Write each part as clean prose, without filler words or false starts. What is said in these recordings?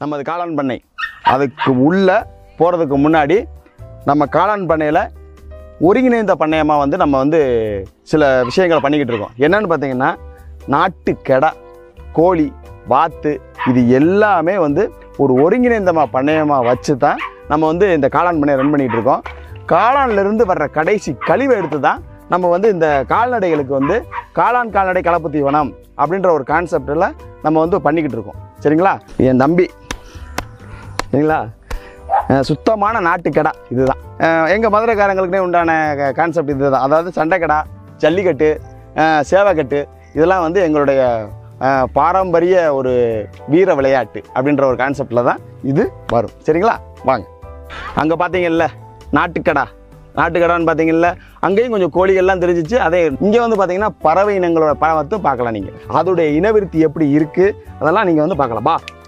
நமது காளான் பண்ணை. அதுக்கு உள்ளே போகிறதுக்கு முன்னாடி நம்ம காளான் பண்ணையில் ஒருங்கிணைந்த பண்ணையமாக வந்து நம்ம வந்து சில விஷயங்களை பண்ணிக்கிட்டு இருக்கோம். என்னென்னு பார்த்தீங்கன்னா நாட்டு கெடா, கோழி, வாத்து இது எல்லாமே வந்து ஒரு ஒருங்கிணைந்த பண்ணையமாக வச்சு தான் நம்ம வந்து இந்த காளான் பண்ணையை ரன் பண்ணிகிட்டு இருக்கோம். காளான்லேருந்து வர்ற கடைசி கழிவை எடுத்து தான் நம்ம வந்து இந்த கால்நடைகளுக்கு வந்து கால்நடை கலப்பு தீவனம் அப்படின்ற ஒரு கான்செப்டில் நம்ம வந்து பண்ணிக்கிட்டு இருக்கோம். சரிங்களா? என் தம்பி சரிங்களா, சுத்தமான நாட்டுக்கடா இதுதான். எங்கள் மதுரைக்காரங்களுக்குனே உண்டான கான்செப்ட் இது தான். அதாவது சண்டைக்கடா, ஜல்லிக்கட்டு, சேவைக்கட்டு இதெல்லாம் வந்து எங்களுடைய பாரம்பரிய ஒரு வீர விளையாட்டு அப்படின்ற ஒரு கான்செப்டில் தான் இது வரும். சரிங்களா? வாங்க. அங்கே பார்த்தீங்கல்ல நாட்டுக்கடான்னு பார்த்தீங்கல்ல, அங்கேயும் கொஞ்சம் கோழிகள்லாம் தெரிஞ்சிச்சு. அதே இங்கே வந்து பார்த்தீங்கன்னா பறவை இனங்களோட பழத்தை பார்க்கலாம். நீங்கள் அதோடைய இனவிருத்தி எப்படி இருக்குது அதெல்லாம் நீங்கள் வந்து பார்க்கலாம்.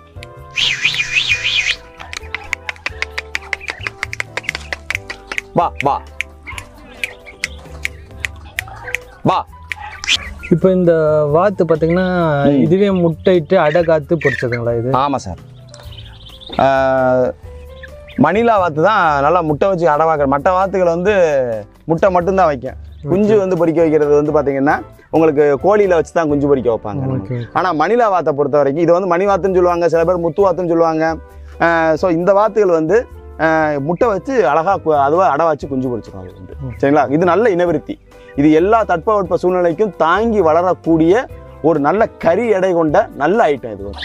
வா. இப்போ இந்த வாத்து பார்த்தீங்கன்னா இதுவே முட்டையிட்டு அடை காத்து பொரிச்சதுங்களா இது? ஆமாம் சார். மணிலா வாத்து தான் நல்லா முட்டை வச்சு அடை வாக்குற. மற்ற வாத்துக்களை வந்து முட்டை மட்டும்தான் வைக்கும். குஞ்சு வந்து பொறிக்க வைக்கிறது வந்து பார்த்தீங்கன்னா உங்களுக்கு கோழியில் வச்சு தான் குஞ்சு பொறிக்க வைப்பாங்க. ஆனால் மணிலா வாத்தை பொறுத்த வரைக்கும் இது வந்து மணி வாத்துன்னு சொல்லுவாங்க, சில பேர் முத்து வாத்துன்னு சொல்லுவாங்க. ஸோ இந்த வாத்துகள் வந்து முட்டை வச்சு அழகாக அதுவாக அடை வச்சு குஞ்சு பொறிச்சிடும். அது வந்து சரிங்களா? இது நல்ல இனவிருத்தி. இது எல்லா தட்பவெட்ப சூழ்நிலைக்கும் தாங்கி வளரக்கூடிய ஒரு நல்ல கறி எடை கொண்ட நல்ல ஐட்டம். இது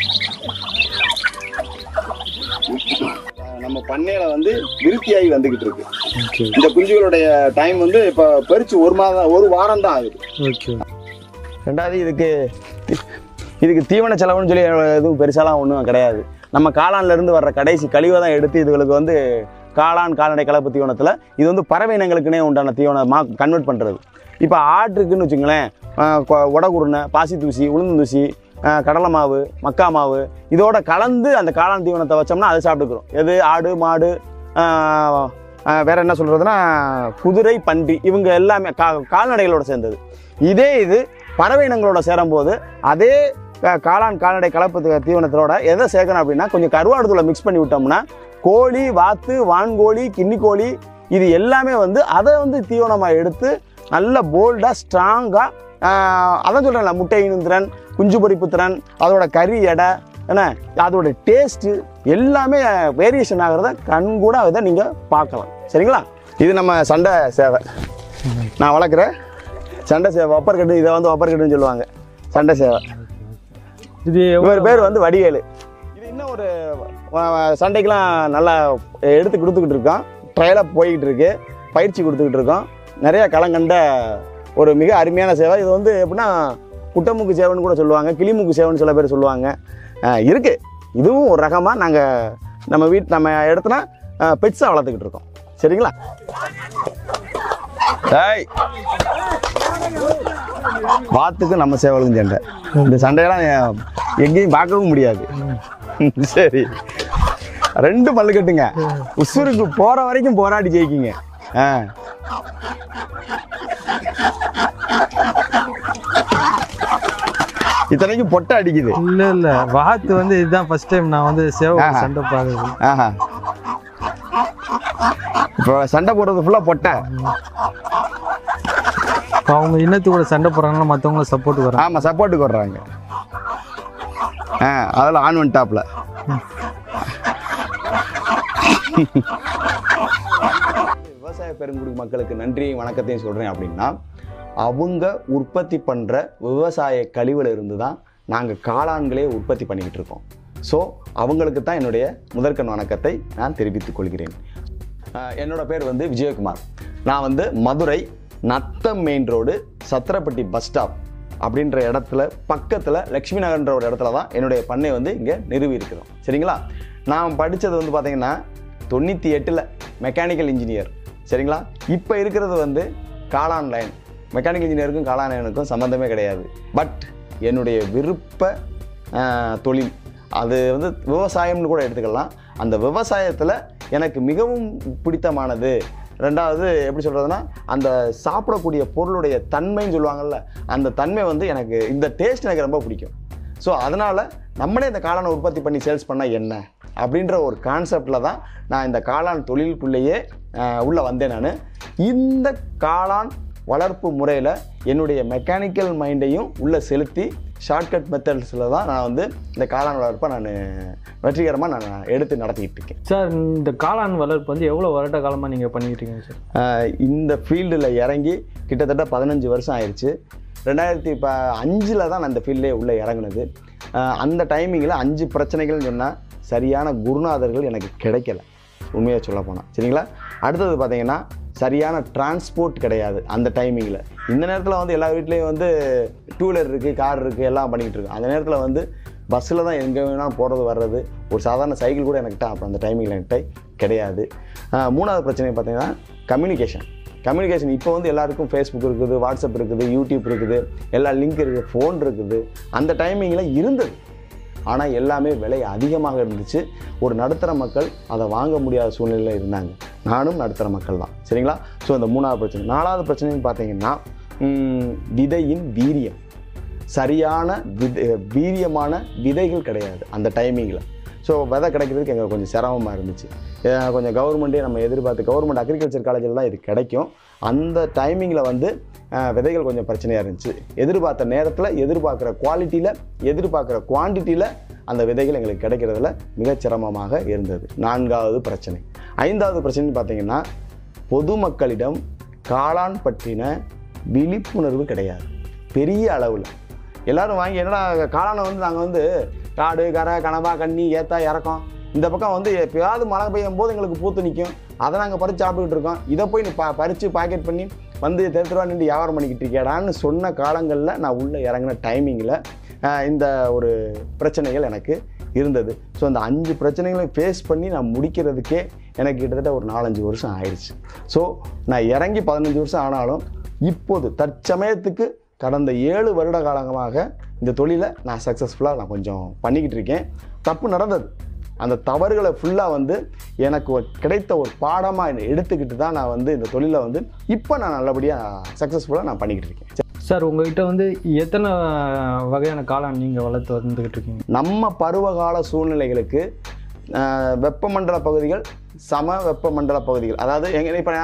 நம்ம பண்ணையில வந்து விருத்தியாகி வந்துகிட்டு இருக்கு. இந்த குஞ்சுகளுடைய டைம் வந்து இப்போ பறிச்சு ஒரு வாரம் தான் ஆகுது. ரெண்டாவது இதுக்கு தீவன செலவுன்னு சொல்லி எதுவும் பெருசாலாம் ஒன்றும் கிடையாது. நம்ம காளான்லேருந்து வர்ற கடைசி கழிவை தான் எடுத்து இதுகளுக்கு வந்து கால்நடை கலப்பு தீவனத்தில் இது வந்து பறவை இனங்களுக்குனே உண்டான தீவனமாக கன்வெர்ட் பண்ணுறது. இப்போ ஆட்டுக்குன்னு வச்சுங்களேன், உடகுருணை, பாசி தூசி, உளுந்தூசி, கடலை மாவு, மக்கா மாவு இதோட கலந்து அந்த காளான் தீவனத்தை வச்சோம்னா அதை சாப்பிட்டுக்கிறோம். எது? ஆடு, மாடு, வேற என்ன சொல்கிறதுனா குதிரை, பன்றி இவங்க எல்லாமே கால்நடைகளோட சேர்ந்தது. இது பறவை இனங்களோட சேரும்போது அதே கால்நடை கலப்பு தீவனத்தோட எதை சேர்க்கணும் அப்படின்னா கொஞ்சம் கருவாடு தூளை மிக்ஸ் பண்ணி விட்டோம்னா கோழி, வாத்து, வான்கோழி, கின்னிக்கோழி இது எல்லாமே வந்து அதை வந்து தீவனமாக எடுத்து நல்ல போல்டாக ஸ்ட்ராங்காக அதான் சொல்கிறேன்ல முட்டையின் திறன், குஞ்சு பொரிப்பு திறன், அதோட கறி எடை என்ன அதோட டேஸ்ட்டு எல்லாமே வேரியேஷன் ஆகிறத கண்கூட இதை நீங்கள் பார்க்கலாம். சரிங்களா? இது நம்ம சண்டை சேவை, நான் வளர்க்குற சண்டை சேவை, ஒப்பர்கட்டு. இதை வந்து ஒப்பர்கட்டுன்னு சொல்லுவாங்க, சண்டை சேவை. இது இவர் பேர் வந்து வடிவேலு. இது இன்னும் ஒரு சண்டைக்கெலாம் நல்லா எடுத்து கொடுத்துக்கிட்டு இருக்கோம். ட்ரையலாக போய்கிட்டு இருக்கு, பயிற்சி கொடுத்துக்கிட்டு இருக்கோம். நிறைய களங்கண்ட ஒரு மிக அருமையான சேவை. இது வந்து எப்படின்னா குட்டமுக்கு சேவைன்னு கூட சொல்லுவாங்க, கிளிமுக்கு சேவைன்னு சில பேர் சொல்லுவாங்க. இருக்குது. இதுவும் ஒரு ரகமாக நாங்கள் நம்ம இடத்துல பெட்ஸாக வளர்த்துக்கிட்டு இருக்கோம். சரிங்களா? வாத்துக்கு நம்ம சேவலுக்கும் சண்டை. இந்த சண்டையெல்லாம் எங்கேயும் பார்க்கவும் முடியாது. சரி, ரெண்டு பல்லு கட்டுங்க, உசுருக்கு போற வரைக்கும் போராடி ஜெயிக்கிங்க. இத்தனைக்கும் பொட்டை அடிக்குது. இல்ல வாத்து வந்து இதுதான் ஃபர்ஸ்ட் டைம் நான் வந்து சேவல் சண்டை பாக்குறது. இப்போ சண்டை போடுறது ஃபுல்லா பொட்டை. அவங்க இன்னத்து கூட சண்டை போடுறாங்கன்னா மற்றவங்கள சப்போர்ட்டுக்கு வராங்க. ஆமாம், சப்போர்ட்டுக்கு வர்றாங்க. அதில் ஆன் ஒன் டாப்பில் விவசாய பெருங்குடி மக்களுக்கு நன்றியும் வணக்கத்தையும் சொல்கிறேன். அப்படின்னா அவங்க உற்பத்தி பண்ணுற விவசாய கழிவுல இருந்து தான் நாங்கள் காளான்களே உற்பத்தி பண்ணிக்கிட்டு இருக்கோம். ஸோ அவங்களுக்கு தான் என்னுடைய முதற்கண் வணக்கத்தை நான் தெரிவித்துக் கொள்கிறேன். என்னோட பேர் வந்து விஜயகுமார். நான் வந்து Madurai Natham main road Sathirapatti bus stop அப்படின்ற இடத்துல பக்கத்தில் லக்ஷ்மி நகர்ன்ற ஒரு இடத்துல தான் என்னுடைய பண்ணை வந்து இங்கே நிறுவி இருக்கிறோம். சரிங்களா? நான் படித்தது வந்து பார்த்திங்கன்னா 98 மெக்கானிக்கல் இன்ஜினியர். சரிங்களா? இப்போ இருக்கிறது வந்து காளான் லைன். மெக்கானிக்கல் இன்ஜினியருக்கும் காளான் லைனுக்கும் சம்மந்தமே கிடையாது. பட் என்னுடைய விருப்ப தொழில் அது வந்து விவசாயம்னு கூட எடுத்துக்கலாம். அந்த விவசாயத்தில் எனக்கு மிகவும் பிடித்தமானது ரெண்டாவது எப்படி சொல்கிறதுனா அந்த சாப்பிடக்கூடிய பொருளுடைய தன்மைன்னு சொல்லுவாங்கள்ல, அந்த தன்மை வந்து எனக்கு இந்த டேஸ்ட் எனக்கு ரொம்ப பிடிக்கும். ஸோ அதனால் நம்மளே இந்த காளானை உற்பத்தி பண்ணி சேல்ஸ் பண்ணால் என்ன? அப்படின்ற ஒரு கான்செப்டில் தான் நான் இந்த காளான் தொழிலுக்குள்ளேயே உள்ளே வந்தேன். நான் இந்த காளான் வளர்ப்பு முறையில் என்னுடைய மெக்கானிக்கல் மைண்டையும் உள்ளே செலுத்தி ஷார்ட்கட் மெத்தட்ஸில் தான் நான் வந்து இந்த காளான் வளர்ப்பை நான் வெற்றிகரமாக நான் எடுத்து நடத்திக்கிட்டு இருக்கேன். சார், இந்த காளான் வளர்ப்பு வந்து எவ்வளோ வருட காலமாக நீங்கள் பண்ணிக்கிட்டு இருக்கீங்க சார்? இந்த ஃபீல்டில் இறங்கி கிட்டத்தட்ட 15 வருஷம் ஆயிடுச்சு. 2005 தான் நான் இந்த ஃபீல்டே உள்ளே இறங்குனது. அந்த டைமிங்கில் 5 பிரச்சனைகள்னு சொன்னால் சரியான குருநாதர்கள் எனக்கு கிடைக்கல, உண்மையாக சொல்ல போனால். சரிங்களா? அடுத்தது பார்த்தீங்கன்னா சரியான டிரான்ஸ்போர்ட் கிடையாது அந்த டைமிங்கில். இந்த நேரத்தில் வந்து எல்லா வீட்லேயும் வந்து 2 வீலர் இருக்குது, கார் இருக்குது, எல்லாம் பண்ணிக்கிட்டு இருக்கு. அந்த நேரத்தில் வந்து பஸ்ஸில் தான் எங்கே வேணாலும் போகிறது வர்றது. ஒரு சாதாரண சைக்கிள் கூட என்கிட்ட அப்போ அந்த டைமிங்கில் என்கிட்ட கிடையாது. 3வது பிரச்சனை பார்த்தீங்கன்னா கம்யூனிகேஷன். இப்போ வந்து எல்லாருக்கும் ஃபேஸ்புக் இருக்குது, வாட்ஸ்அப் இருக்குது, யூடியூப் இருக்குது, எல்லா லிங்க் இருக்குது, ஃபோன் இருக்குது. அந்த டைமிங்கில் இருந்தது, ஆனால் எல்லாமே விலை அதிகமாக இருந்துச்சு. ஒரு நடுத்தர மக்கள் அதை வாங்க முடியாத சூழ்நிலையில் இருந்தாங்க. நானும் நடுத்தர மக்கள் தான். சரிங்களா? ஸோ இந்த 3வது பிரச்சனை. 4வது பிரச்சனைன்னு பார்த்தீங்கன்னா விதையின் வீரியம். சரியான வீரியமான விதைகள் கிடையாது அந்த டைமிங்கில். ஸோ விதை கிடைக்கிறதுக்கு எங்களுக்கு கொஞ்சம் சிரமமாக இருந்துச்சு. கொஞ்சம் கவர்மெண்ட்டே நம்ம எதிர்பார்த்து, கவர்மெண்ட் அக்ரிகல்ச்சர் காலேஜில் தான் இது கிடைக்கும். அந்த டைமிங்கில் வந்து விதைகள் கொஞ்சம் பிரச்சனையாக இருந்துச்சு. எதிர்பார்த்த நேரத்தில், எதிர்பார்க்குற குவாலிட்டியில், எதிர்பார்க்குற குவான்டிட்டியில் அந்த விதைகள் எங்களுக்கு கிடைக்கிறதுல மிகச்சிரமமாக இருந்தது. 4வது பிரச்சனை. 5வது பிரச்சனைன்னு பார்த்தீங்கன்னா பொதுமக்களிடம் காளான் பற்றின விழிப்புணர்வு கிடையாது பெரிய அளவில். எல்லோரும் வாங்கி என்னடா காளானை வந்து நாங்கள் வந்து காடு, கரை, கனவா, கண்ணி, ஏத்தா, இறக்கம், இந்த பக்கம் வந்து எப்போயாவது மழை பெய்யும் போது எங்களுக்கு பூத்து நிற்கும், அதை நாங்கள் பறித்து சாப்பிட்டுக்கிட்டு இருக்கோம். இதை போய் நீ பறித்து பாக்கெட் பண்ணி வந்து தெருத்துருவா நின்று வியாபாரம் பண்ணிக்கிட்டு இருக்கேடான்னு சொன்ன காலங்களில் நான் உள்ளே இறங்கின டைமிங்கில் இந்த ஒரு பிரச்சனைகள் எனக்கு இருந்தது. ஸோ அந்த 5 பிரச்சனைகளையும் ஃபேஸ் பண்ணி நான் முடிக்கிறதுக்கே எனக்கு கிட்டத்தட்ட ஒரு 4-5 வருஷம் ஆயிடுச்சு. ஸோ நான் இறங்கி 15 வருஷம் ஆனாலும் இப்போது தற்சமயத்துக்கு கடந்த 7 வருட காலமாக இந்த தொழிலை நான் சக்ஸஸ்ஃபுல்லாக நான் கொஞ்சம் பண்ணிக்கிட்டு இருக்கேன். தப்பு நடந்தது, அந்த தவறுகளை ஃபுல்லாக வந்து எனக்கு கிடைத்த ஒரு பாடமாக எடுத்துக்கிட்டு தான் நான் வந்து இந்த தொழிலை வந்து இப்போ நான் நல்லபடியாக சக்ஸஸ்ஃபுல்லாக நான் பண்ணிக்கிட்டு இருக்கேன். சார், உங்கள்கிட்ட வந்து எத்தனை வகையான காளான் நீங்கள் வளர்த்து வந்துக்கிட்டு இருக்கீங்க? நம்ம பருவகால சூழ்நிலைகளுக்கு வெப்பமண்டல பகுதிகள், சம வெப்பமண்டல பகுதிகள், அதாவது எங்கே இப்போ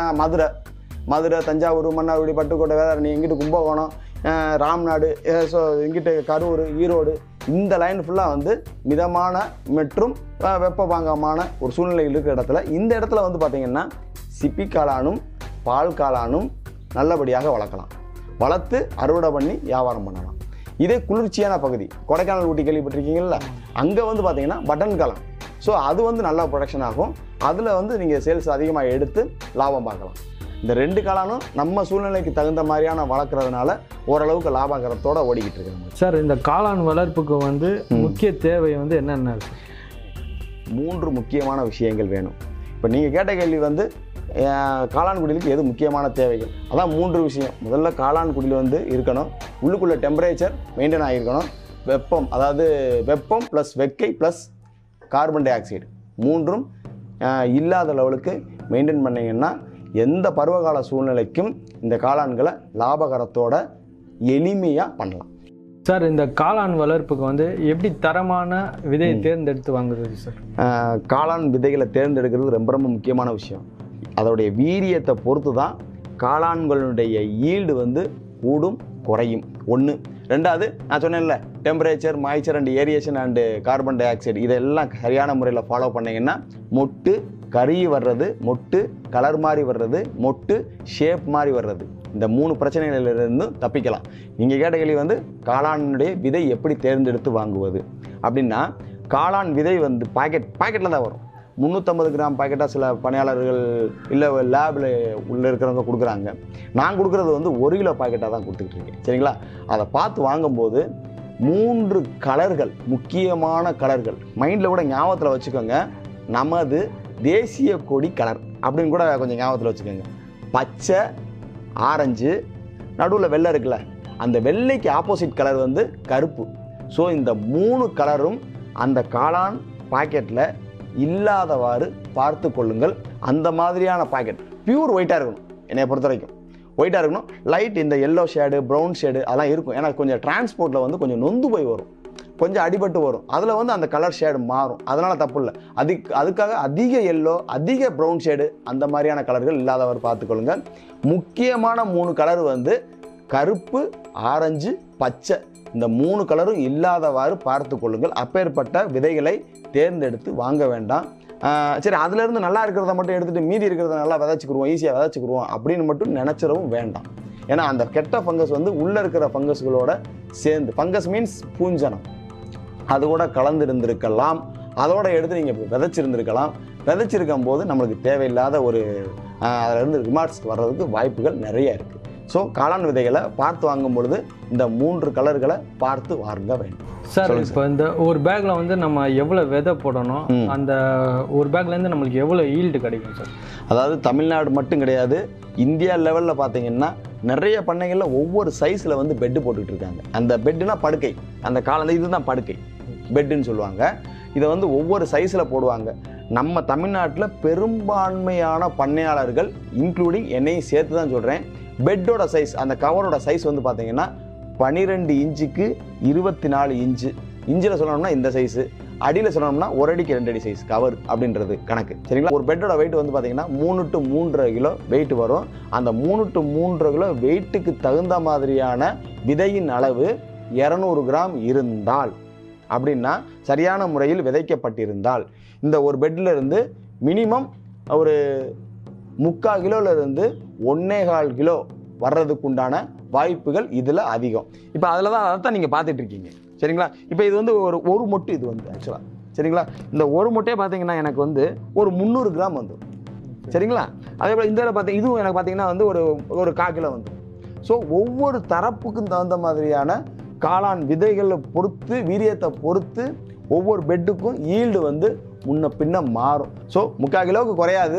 மதுரை, தஞ்சாவூர், மன்னார்குடி, பட்டுக்கோட்டை, வேதாரணி, எங்கிட்டு கும்பகோணம், ராம்நாடு, ஸோ எங்கிட்ட கரூர், ஈரோடு, இந்த லைன் ஃபுல்லாக வந்து மிதமான மற்றும் வெப்பபாங்கமான ஒரு சூழ்நிலையில் இருக்கிற இடத்துல, இந்த இடத்துல வந்து பார்த்திங்கன்னா சிப்பி காளானும் பால் காளானும் நல்லபடியாக வளர்க்கலாம். வளர்த்து அறுவடை பண்ணி வியாபாரம் பண்ணலாம். இதே குளிர்ச்சியான பகுதி, கொடைக்கானல், ஊட்டி கேள்விப்பட்டிருக்கீங்களா, அங்கே வந்து பார்த்திங்கன்னா பட்டன் காளான். ஸோ அது வந்து நல்லா ப்ரொடக்ஷன் ஆகும். அதில் வந்து நீங்கள் சேல்ஸ் அதிகமாக எடுத்து லாபம் பார்க்கலாம். இந்த 2 காளானும் நம்ம சூழ்நிலைக்கு தகுந்த மாதிரியான வளர்க்குறதுனால ஓரளவுக்கு லாபகரத்தோடு ஓடிக்கிட்டு இருக்காங்க. சார், இந்த காளான் வளர்ப்புக்கு வந்து முக்கிய தேவை வந்து என்னென்ன? 3 முக்கியமான விஷயங்கள் வேணும். இப்போ நீங்கள் கேட்ட கேள்வி வந்து காளான் குடிலுக்கு எது முக்கியமான தேவைகள், அதான் 3 விஷயம். முதல்ல காளான் குடில் வந்து இருக்கணும், உள்ளுக்குள்ளே டெம்பரேச்சர் மெயின்டைன் ஆகிருக்கணும், வெப்பம், அதாவது வெப்பம் ப்ளஸ் வெக்கை ப்ளஸ் கார்பன் டை ஆக்சைடு 3ம் இல்லாத லெவலுக்கு மெயின்டைன் பண்ணிங்கன்னா எந்த பருவகால சூழ்நிலைக்கும் இந்த காளான்களை லாபகரத்தோட எளிமையாக பண்ணலாம். சார், இந்த காளான் வளர்ப்புக்கு வந்து எப்படி தரமான விதையை தேர்ந்தெடுத்து வாங்குறது சார்? காளான் விதைகளை தேர்ந்தெடுக்கிறது ரொம்ப ரொம்ப முக்கியமான விஷயம். அதோடைய வீரியத்தை பொறுத்து தான் காளான்களுடைய ஈல்டு வந்து கூடும் குறையும். 1. 2வது நான் சொன்னேன்ல, temperature, moisture and aeration and carbon dioxide, இதெல்லாம் சரியான முறையில் ஃபாலோ பண்ணிங்கன்னா மொட்டு கருகி வர்றது, மொட்டு கலர் மாதிரி வர்றது, மொட்டு ஷேப் மாதிரி வர்றது, இந்த 3 பிரச்சனைகளிலிருந்து தப்பிக்கலாம். நீங்கள் கேட்ட கேள்வி வந்து காளானுடைய விதை எப்படி தேர்ந்தெடுத்து வாங்குவது அப்படின்னா, காளான் விதை வந்து பாக்கெட்டில் தான் வரும். 350 கிராம் பாக்கெட்டாக சில பணியாளர்கள் இல்லை லேபில் உள்ளே இருக்கிறவங்க கொடுக்குறாங்க. நான் கொடுக்குறது வந்து 1 கிலோ பாக்கெட்டாக தான் கொடுத்துக்கிட்டு இருக்கேன். சரிங்களா? அதை பார்த்து வாங்கும்போது 3 கலர்கள், முக்கியமான கலர்கள் மைண்டில் கூட ஞாபகத்தில் வச்சுக்கோங்க. நமது தேசிய கொடி கலர் அப்படின்னு கூட கொஞ்சம் ஞாபகத்தில் வச்சுக்கோங்க. பச்சை, ஆரஞ்சு, நடுவில் வெள்ளை இருக்குல்ல, அந்த வெள்ளைக்கு ஆப்போசிட் கலர் வந்து கருப்பு. ஸோ இந்த 3 கலரும் அந்த காளான் பாக்கெட்டில் இல்லாதவாறு பார்த்து கொள்ளுங்கள். அந்த மாதிரியான பாக்கெட் பியூர் ஒயிட்டாக இருக்கணும். என்னை பொறுத்த வரைக்கும் ஒயிட்டாக இருக்கணும். லைட் இந்த எல்லோ ஷேடு, ப்ரௌன் ஷேடு அதெல்லாம் இருக்கும். ஏன்னா கொஞ்சம் டிரான்ஸ்போர்ட்டில் வந்து கொஞ்சம் நொந்து போய் வரும். கொஞ்சம் அடிபட்டு வரும். அதில் வந்து அந்த கலர் ஷேடு மாறும். அதனால் தப்பு இல்லை. அதுக்காக அதிக எல்லோ, அதிக ப்ரௌன் ஷேடு அந்த மாதிரியான கலர்கள் இல்லாதவர் பார்த்துக்கொள்ளுங்க. முக்கியமான 3 கலர் வந்து கருப்பு, ஆரஞ்சு, பச்சை, இந்த 3 கலரும் இல்லாதவாறு பார்த்து கொள்ளுங்கள். அப்பேற்பட்ட விதைகளை தேர்ந்தெடுத்து வாங்க வேண்டாம். சரி, அதுலேருந்து நல்லா இருக்கிறத மட்டும் எடுத்துகிட்டு மீதி இருக்கிறத நல்லா விதைச்சிக்கிடுவோம், ஈஸியாக விதைச்சிக்கிடுவோம் அப்படின்னு மட்டும் நினச்சிடவும் வேண்டாம். ஏன்னா அந்த கெட்ட ஃபங்கஸ் வந்து உள்ளே இருக்கிற ஃபங்கஸ்களோட சேர்ந்து, ஃபங்கஸ் மீன்ஸ் பூஞ்சனம், அது கூட கலந்து இருந்திருக்கலாம். அதோட எடுத்து நீங்கள் விதைச்சிருந்துருக்கலாம். விதைச்சிருக்கும் போது நம்மளுக்கு தேவையில்லாத ஒரு அதிலிருந்து ரிமார்க்ஸ் வர்றதுக்கு வாய்ப்புகள் நிறைய இருக்குது. ஸோ காளான் விதைகளை பார்த்து வாங்கும் பொழுது இந்த 3 கலர்களை பார்த்து வாங்க வேண்டும். சார், இப்போ இந்த ஒரு பேக்ல வந்து நம்ம எவ்வளோ விதை போடணும், அந்த ஒரு பேக்லேருந்து நம்மளுக்கு எவ்வளோ ஈல்டு கிடைக்கும் சார்? அதாவது தமிழ்நாடு மட்டும் கிடையாது, இந்தியா லெவலில் பார்த்தீங்கன்னா நிறைய பண்ணைகளில் ஒவ்வொரு சைஸில் வந்து பெட்டு போட்டுக்கிட்டு இருக்காங்க. அந்த பெட்டுனா படுக்கை, அந்த காலம் இதுதான் படுக்கை, பெட்டுன்னு சொல்லுவாங்க. இதை வந்து ஒவ்வொரு சைஸில் போடுவாங்க. நம்ம தமிழ்நாட்டில் பெரும்பான்மையான பண்ணையாளர்கள், இன்க்ளூடிங் என்னையும் சேர்த்து தான் சொல்கிறேன், பெட்டோட சைஸ், அந்த கவரோட சைஸ் வந்து பார்த்தீங்கன்னா 12 இன்ச்சுக்கு 24 இன்ச்சு. இன்ச்சில் சொல்லணும்னா இந்த சைஸு, அடியில் சொல்லணும்னா 1 அடிக்கு 2 அடி சைஸ் கவர் அப்படின்றது கணக்கு. சரிங்களா? ஒரு பெட்டோட வெயிட் வந்து பார்த்தீங்கன்னா 3 to 3.5 கிலோ வெயிட் வரும். அந்த 3 to 3.5 கிலோ வெயிட்டுக்கு தகுந்த மாதிரியான விதையின் அளவு 200 கிராம் இருந்தால், அப்படின்னா சரியான முறையில் விதைக்கப்பட்டிருந்தால், இந்த ஒரு பெட்டில் இருந்து மினிமம் ஒரு 3/4 கிலோலேருந்து 1.25 கிலோ வர்றதுக்குண்டான வாய்ப்புகள் இதில் அதிகம். இப்போ அதில் தான் அதைத்தான் நீங்கள் பார்த்துட்டு இருக்கீங்க. சரிங்களா? இப்போ இது வந்து ஒரு மொட்டு, இது வந்து ஆக்சுவலாக சரிங்களா, இந்த ஒரு மொட்டையே பார்த்தீங்கன்னா எனக்கு வந்து ஒரு 300 கிராம் வந்துடும். சரிங்களா? அதே போல் இந்த பார்த்தீங்க, இதுவும் எனக்கு பார்த்தீங்கன்னா வந்து ஒரு 1/4 கிலோ வந்துடும். ஸோ ஒவ்வொரு தரப்புக்கும் தகுந்த மாதிரியான காளான் விதைகளை பொறுத்து, வீரியத்தை பொறுத்து ஒவ்வொரு பெட்டுக்கும் ஈல்டு வந்து முன்ன பின்ன மாறும். ஸோ 3/4 கிலோவுக்கு குறையாது,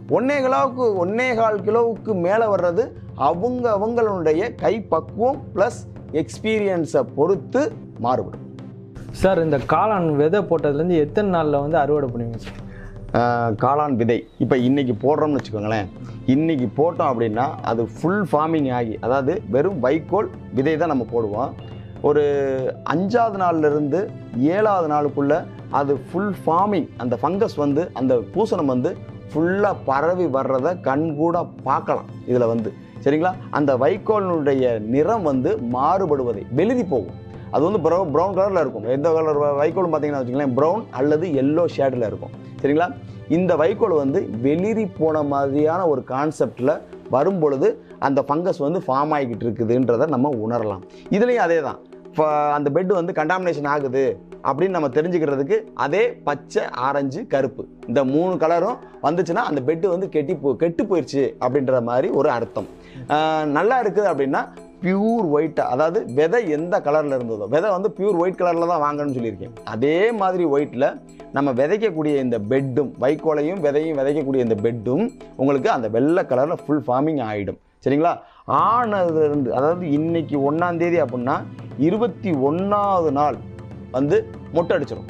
1.25 கிலோவுக்கு மேலே வர்றது அவங்களுடைய கை பக்குவம் ப்ளஸ் எக்ஸ்பீரியன்ஸை பொறுத்து மாறுபடும். சார், இந்த காளான் விதை போட்டதுலேருந்து எத்தனை நாளில் வந்து அறுவடை பண்ணுவீங்க சார்? காளான் விதை இப்போ இன்றைக்கி போடுறோம்னு வச்சுக்கோங்களேன், இன்றைக்கி போட்டோம் அப்படின்னா அது ஃபுல் ஃபார்மிங் ஆகி, அதாவது வெறும் வைக்கோல் விதை தான் நம்ம போடுவோம். ஒரு 5ஆவது நாள்லேருந்து 7ஆவது நாளுக்குள்ளே அது ஃபுல் ஃபார்மிங், அந்த ஃபங்கஸ் வந்து அந்த பூசணம் வந்து ஃபுல்லாக பரவி வர்றதை கண்கூட பார்க்கலாம் இதில் வந்து. சரிங்களா? அந்த வைக்கோலினுடைய நிறம் வந்து மாறுபடுவதை வெளிதி போகும். அது வந்து ப்ரௌன் கலரில் இருக்கும். எந்த கலர் வைக்கோலும் பார்த்தீங்கன்னா வச்சுக்கோங்களேன், ப்ரௌன் அல்லது எல்லோ ஷேடில் இருக்கும். சரிங்களா? இந்த வைக்கோல் வந்து வெளிரி போன மாதிரியான ஒரு கான்செப்டில் வரும் பொழுது அந்த ஃபங்கஸ் வந்து ஃபார்ம் ஆகிக்கிட்டு இருக்குதுன்றதை நம்ம உணரலாம். இதுலேயும் அதே தான், இப்போ அந்த பெட்டு வந்து கண்டாமினேஷன் ஆகுது அப்படின்னு நம்ம தெரிஞ்சுக்கிறதுக்கு அதே பச்சை, ஆரஞ்சு, கருப்பு இந்த 3 கலரும் வந்துச்சுன்னா அந்த பெட்டு வந்து கெட்டு போயிடுச்சு அப்படின்ற மாதிரி ஒரு அர்த்தம். நல்லா இருக்குது அப்படின்னா பியூர் ஒயிட்டாக, அதாவது விதை எந்த கலரில் இருந்ததோ, விதை வந்து பியூர் ஒயிட் கலரில் தான் வாங்கணும்னு சொல்லியிருக்கேன். அதே மாதிரி ஒயிட்டில் நம்ம விதைக்கக்கூடிய இந்த பெட்டும், வைக்கோலையும் விதையும் விதைக்கக்கூடிய இந்த பெட்டும் உங்களுக்கு அந்த வெள்ளை கலரில் ஃபுல் ஃபார்மிங் ஆகிடும். சரிங்களா? ஆனதுலேருந்து, அதாவது இன்னைக்கு 1ஆம் தேதி அப்படின்னா 21ஆவது நாள் வந்து மொட்டை அடிச்சிடும்.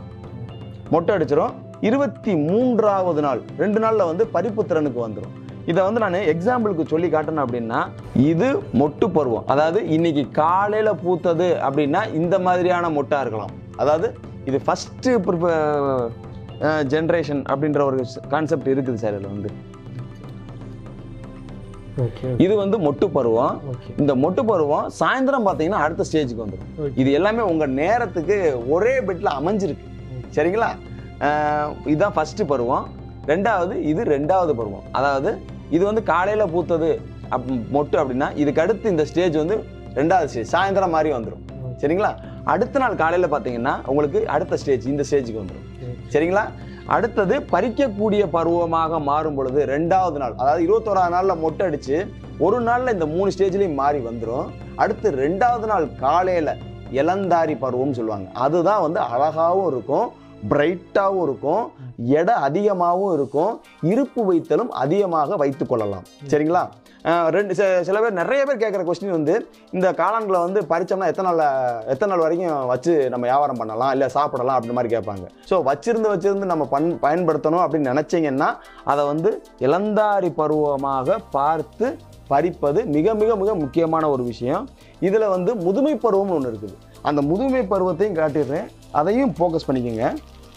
23ஆவது நாள் 2 நாளில் வந்து பறிப்பு திறனுக்கு வந்துடும். இதை வந்து நான் எக்ஸாம்பிளுக்கு சொல்லி காட்டணும் அப்படின்னா, இது மொட்டு பருவம். அதாவது இன்னைக்கு காலையில் பூத்தது அப்படின்னா இந்த மாதிரியான மொட்டாக இருக்கலாம். அதாவது இது ஃபஸ்ட்டு ஜென்ரேஷன் அப்படின்ற ஒரு கான்செப்ட் இருக்குது சார் இதில் வந்து. இது வந்து மொட்டு பருவம். இந்த மொட்டு பருவம் சாயந்தரம் பார்த்தீங்கன்னா அடுத்த ஸ்டேஜுக்கு வந்துடும். இது எல்லாமே உங்கள் நேரத்துக்கு ஒரே பெட்டில் அமைஞ்சிருக்கு. சரிங்களா? இதுதான் ஃபஸ்ட்டு பருவம். இது 2ஆவது பருவம். அதாவது இது வந்து காலையில் பூத்தது மொட்டு அப்படின்னா இதுக்கு அடுத்து இந்த ஸ்டேஜ் வந்து 2ஆவது ஸ்டேஜ், சாயந்தரம் மாதிரி வந்துடும். சரிங்களா? அடுத்த நாள் காலையில் பார்த்தீங்கன்னா உங்களுக்கு அடுத்த ஸ்டேஜ், இந்த ஸ்டேஜுக்கு வந்துடும். சரிங்களா? அடுத்தது பறிக்கக்கூடிய பருவமாக மாறும் பொழுது 2ஆவது நாள், அதாவது 21ஆவது நாளில் மொட்டை அடித்து ஒரு நாளில் இந்த 3 ஸ்டேஜ்லையும் மாறி வந்துடும். அடுத்து 2ஆவது நாள் காலையில் இளந்தாரி பருவம்னு சொல்லுவாங்க. அதுதான் வந்து அழகாகவும் இருக்கும், பிரைட்டாகவும் இருக்கும், எடை அதிகமாகவும் இருக்கும், இருப்பு வைத்தலும் அதிகமாக வைத்து கொள்ளலாம். சரிங்களா? சில பேர், நிறைய பேர் கேட்குற கொஸ்டின் வந்து, இந்த காளான்களை வந்து பறிச்சோம்னா எத்தனை நாள் வரைக்கும் வச்சு நம்ம வியாபாரம் பண்ணலாம், இல்லை சாப்பிடலாம் அப்படின்ற மாதிரி கேட்பாங்க. ஸோ வச்சிருந்து நம்ம பயன்படுத்தணும் அப்படின்னு நினச்சிங்கன்னா அதை வந்து இளந்தாரி பருவமாக பார்த்து பறிப்பது மிக மிக மிக முக்கியமான ஒரு விஷயம். இதில் வந்து முதுமை பருவம்னு ஒன்று இருக்குது. அந்த முதுமை பருவத்தையும் காட்டிடுறேன், அதையும் ஃபோக்கஸ் பண்ணிக்கோங்க.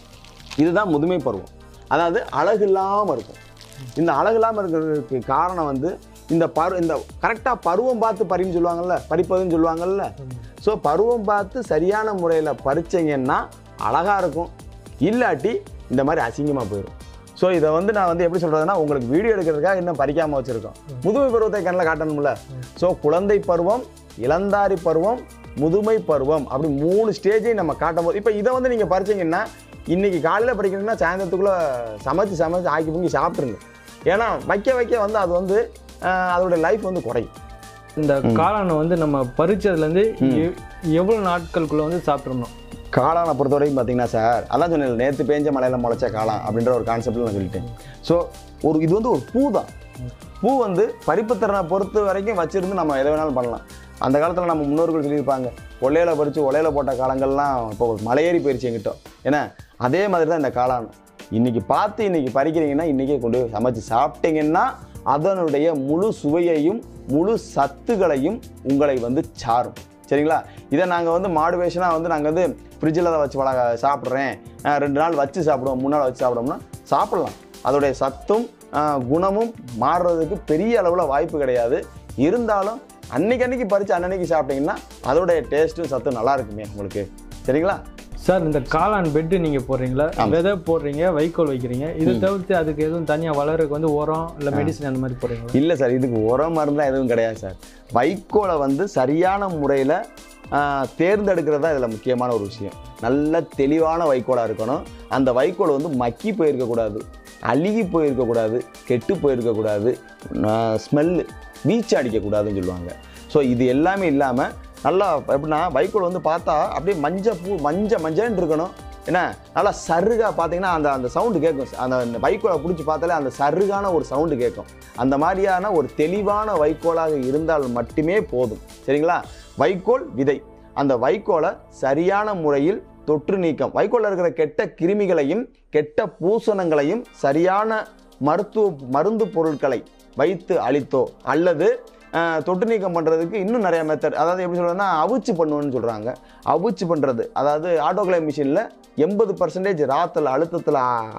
இதுதான் முதுமை பருவம், அதாவது அழகு இல்லாமல் இருக்கும். இந்த அழகு இல்லாமல் இருக்கிறதுக்கு காரணம் வந்து இந்த கரெக்டாக பருவம் பார்த்து பறின்னு சொல்லுவாங்கள்ல, பறிப்பதுன்னு சொல்லுவாங்கள்ல. ஸோ பருவம் பார்த்து சரியான முறையில் பறிச்சிங்கன்னா அழகாக இருக்கும், இல்லாட்டி இந்த மாதிரி அசிங்கமாக போயிடும். ஸோ இதை வந்து நான் வந்து எப்படி சொல்கிறதுனா, உங்களுக்கு வீடியோ எடுக்கிறதுக்காக இன்னும் பறிக்காமல் வச்சுருக்கோம். முதுமை பருவத்தை கண்ணில் காட்டணும்ல. ஸோ குழந்தை பருவம், இளந்தாரி பருவம், முதுமை பருவம், அப்படி 3 ஸ்டேஜையும் நம்ம காட்டும் போது, இப்போ இதை வந்து நீங்கள் பறிச்சிங்கன்னா இன்றைக்கி காலையில் பறிக்கணும்னா சாயந்தரத்துக்குள்ளே சமைச்சு ஆக்கி பொங்கி சாப்பிட்ருங்க. ஏன்னா வைக்க வந்து அது வந்து அதோட லைஃப் வந்து குறையும். இந்த காளானை வந்து நம்ம பறிச்சதுலேருந்து எவ்வளோ நாட்களுக்குள்ளே வந்து சாப்பிட்றணும்? காளானை பொறுத்த வரைக்கும் பார்த்தீங்கன்னா சார், அதான் சொன்னேன், நேற்று பேஞ்ச மலையில் முளைச்ச காளான் அப்படின்ற ஒரு கான்செப்டில் நான் சொல்லிட்டேன். ஸோ இது வந்து ஒரு பூ தான். பூ வந்து பறிப்புத்திறனை பொறுத்த வரைக்கும் வச்சுருந்து நம்ம எதை வேணாலும் பண்ணலாம். அந்த காலத்தில் நம்ம முன்னோர்கள் சொல்லியிருப்பாங்க, ஒலையில் பறித்து ஒலையில் போட்ட காலங்கள்லாம் இப்போ மலையேறி போயிடுச்சு எங்கிட்ட. ஏன்னா அதே மாதிரி தான் இந்த காளான். இன்றைக்கி பார்த்து இன்றைக்கி பறிக்கிறீங்கன்னா இன்றைக்கே கொண்டு போய் சமைச்சு சாப்பிட்டீங்கன்னா அதனுடைய முழு சுவையையும் முழு சத்துக்களையும் உங்களை வந்து சாரும். சரிங்களா? இதை நாங்கள் வந்து மாடுவேஷனாக வந்து நாங்கள் வந்து ஃப்ரிட்ஜில் தான் வச்சு சாப்பிட்றேன், 2 நாள் வச்சு சாப்பிடுவோம், 3 நாள் வச்சு சாப்பிட்டோம்னா சாப்பிட்லாம். அதோடைய சத்தும் குணமும் மாறுறதுக்கு பெரிய அளவில் வாய்ப்பு கிடையாது. இருந்தாலும் அன்னைக்கு பறித்து அன்னன்னைக்கு சாப்பிட்டீங்கன்னா அதோடைய டேஸ்ட்டும் சத்தும் நல்லா இருக்குமே உங்களுக்கு. சரிங்களா சார்? இந்த காளான் பெட்டு நீங்கள் போடுறீங்களா, விதை போடுறீங்க, வைக்கோல் வைக்கிறீங்க, இது தவிர்த்து அதுக்கு எதுவும் தனியாக வளர்றதுக்கு வந்து உரம் இல்லை மெடிசன் அந்த மாதிரி போடுறீங்களா? இல்லை சார், இதுக்கு உரம் மருந்துலாம் எதுவும் கிடையாது சார். வைக்கோலை வந்து சரியான முறையில் தேர்ந்தெடுக்கிறது தான் இதில் முக்கியமான ஒரு விஷயம். நல்ல தெளிவான வைக்கோலாக இருக்கணும். அந்த வைக்கோல் வந்து மக்கி போயிருக்கக்கூடாது, அழுகி போயிருக்கக்கூடாது, கெட்டு போயிருக்கக்கூடாது, ஸ்மெல்லு வீச்சு அடிக்கக்கூடாதுன்னு சொல்லுவாங்க. ஸோ இது எல்லாமே இல்லாமல் நல்லா எப்படின்னா வைக்கோல் வந்து பார்த்தா அப்படியே மஞ்சள்னு இருக்கணும். ஏன்னா நல்லா சருகாக பார்த்தீங்கன்னா அந்த சவுண்டு கேட்கும். அந்த வைக்கோலை பிடிச்சி பார்த்தாலே அந்த சருகான ஒரு சவுண்டு கேட்கும். அந்த மாதிரியான ஒரு தெளிவான வைக்கோலாக இருந்தால் மட்டுமே போதும். சரிங்களா? வைக்கோல் விதை, அந்த வைக்கோலை சரியான முறையில் தொற்று நீக்கம், வைக்கோலில் இருக்கிற கெட்ட கிருமிகளையும் கெட்ட பூசணங்களையும் சரியான மருந்து பொருட்களை வைத்து அழித்தோ அல்லது தொற்று நீக்கம் பண்ணுறதுக்கு இன்னும் நிறைய மெத்தட், அதாவது எப்படி சொல்கிறதுனா அவிச்சு பண்ணுவோன்னு சொல்கிறாங்க. அவிச்சு பண்ணுறது, அதாவது ஆட்டோகிளேவ் மிஷினில் 80% ராத்தில் அழுத்தத்தில்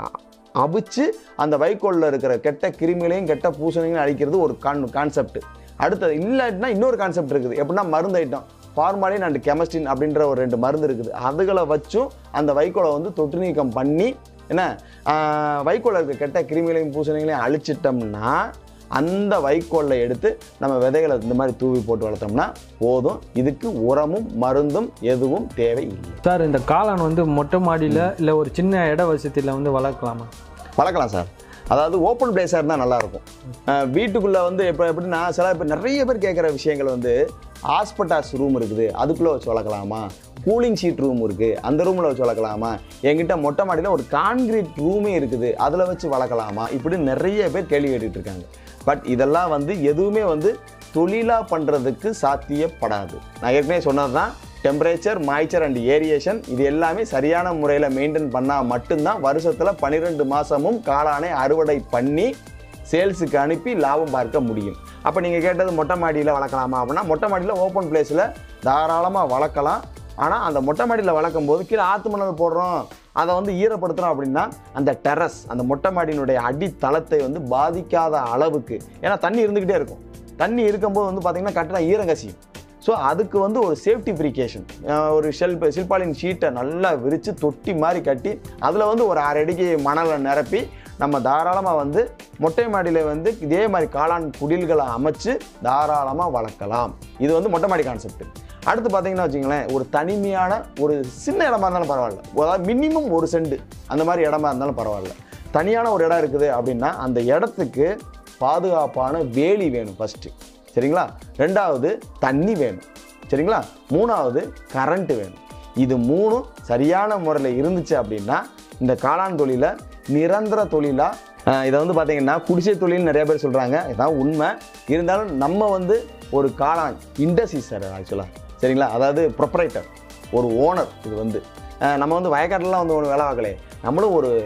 அவிச்சு அந்த வைக்கோலில் இருக்கிற கெட்ட கிருமிகளையும் கெட்ட பூசணிகளையும் அழிக்கிறது ஒரு கான்செப்ட். அடுத்தது இல்லாட்டினா இன்னொரு கான்செப்ட் இருக்குது. எப்படின்னா மருந்து ஐட்டம், ஃபார்மாலின் அண்ட் கெமிஸ்டின் அப்படின்ற ஒரு 2 மருந்து இருக்குது. அதுகளை வச்சும் அந்த வைக்கோலை வந்து தொற்று நீக்கம் பண்ணி என்ன வைக்கோலில் இருக்க கெட்ட கிருமிகளையும் பூசணிகளையும் அழிச்சிட்டோம்னா அந்த வைக்கோலை எடுத்து நம்ம விதைகளை இந்த மாதிரி தூவி போட்டு வளர்த்தோம்னா போதும். இதுக்கு உரமும் மருந்தும் எதுவும் தேவையில்லை. சார், இந்த காளான் வந்து மொட்டை மாடியில் இல்லை ஒரு சின்ன இட வசதியில் வந்து வளர்க்கலாமா? வளர்க்கலாம் சார். அதாவது ஓப்பன் பிளேஸாக இருந்தால் நல்லாயிருக்கும். வீட்டுக்குள்ளே வந்து எப்படின்னா நிறைய பேர் கேட்குற விஷயங்கள் வந்து ஹாஸ்பிட்டாஸ் ரூம் இருக்குது, அதுக்குள்ளே வச்சு வளர்க்கலாமா? கூலிங் ஷீட் ரூம் இருக்குது, அந்த ரூமில் வச்சு வளர்க்கலாமா? என்கிட்ட மொட்டை மாடியில் ஒரு கான்கிரீட் ரூமே இருக்குது, அதில் வச்சு வளர்க்கலாமா? இப்படி நிறைய பேர் கேள்வி கேட்டுட்டு இருக்காங்க. பட் இதெல்லாம் வந்து எதுவுமே வந்து தொழிலாக பண்ணுறதுக்கு சாத்தியப்படாது. நான் ஏற்கனவே சொன்னது தான், டெம்பரேச்சர், மாய்ச்சர் அண்ட் ஏரியேஷன் இது எல்லாமே சரியான முறையில் மெயின்டைன் பண்ணால் மட்டும்தான் வருஷத்தில் 12 மாதமும் காளானை அறுவடை பண்ணி சேல்ஸுக்கு அனுப்பி லாபம் பார்க்க முடியும். அப்போ நீங்கள் கேட்டது மொட்டை மாடியில் வளர்க்கலாமா அப்படின்னா, மொட்டை மாடியில் ஓப்பன் பிளேஸில் தாராளமாக வளர்க்கலாம். ஆனால் அந்த மொட்டை மாடியில் வளர்க்கும் போது கீழே ஆற்று மணல் போடுறோம், அதை வந்து ஈரப்படுத்துகிறோம் அப்படின்னா அந்த டெரஸ், அந்த மொட்டை மாடியினுடைய அடித்தளத்தை வந்து பாதிக்காத அளவுக்கு, ஏன்னா தண்ணி இருந்துக்கிட்டே இருக்கும். தண்ணி இருக்கும்போது வந்து பார்த்திங்கன்னா கட்டினா ஈரங்கசியும். ஸோ அதுக்கு வந்து ஒரு சேஃப்டி ப்ரிகாஷன், ஒரு சில்பாலின் ஷீட்டை நல்லா விரித்து தொட்டி மாதிரி கட்டி அதில் வந்து ஒரு 6 அடிக்கு மணலை நிரப்பி நம்ம தாராளமாக வந்து மொட்டை மாடியில் வந்து இதே மாதிரி காளான் குடில்களை அமைச்சு தாராளமாக வளர்க்கலாம். இது வந்து மொட்டை மாடி கான்செப்ட். அடுத்து பார்த்தீங்கன்னா வச்சுங்களேன், ஒரு தனிமையான ஒரு சின்ன இடமா இருந்தாலும் பரவாயில்ல, அதாவது மினிமம் 1 சென்ட் அந்த மாதிரி இடமா இருந்தாலும் பரவாயில்ல. தனியான ஒரு இடம் இருக்குது அப்படின்னா அந்த இடத்துக்கு பாதுகாப்பான வேலி வேணும் ஃபஸ்ட்டு. சரிங்களா? 2வது தண்ணி வேணும். சரிங்களா? 3வது கரண்ட்டு வேணும். இது 3 சரியான முறையில் இருந்துச்சு அப்படின்னா இந்த காளான் தொழிலை நிரந்தர தொழிலாக, இதை வந்து பார்த்தீங்கன்னா குடிசை தொழில் நிறைய பேர் சொல்கிறாங்க, இதான் உண்மை. இருந்தாலும் நம்ம வந்து ஒரு காளான் இண்டஸ்ட்ரி சார் ஆக்சுவலாக. சரிங்களா? அதாவது ப்ரொப்ரைட்டர், ஒரு ஓனர். இது வந்து நம்ம வந்து வயக்காட்டிலலாம் வந்து ஒன்று வேலை பார்க்கலையே, நம்மளும் ஒரு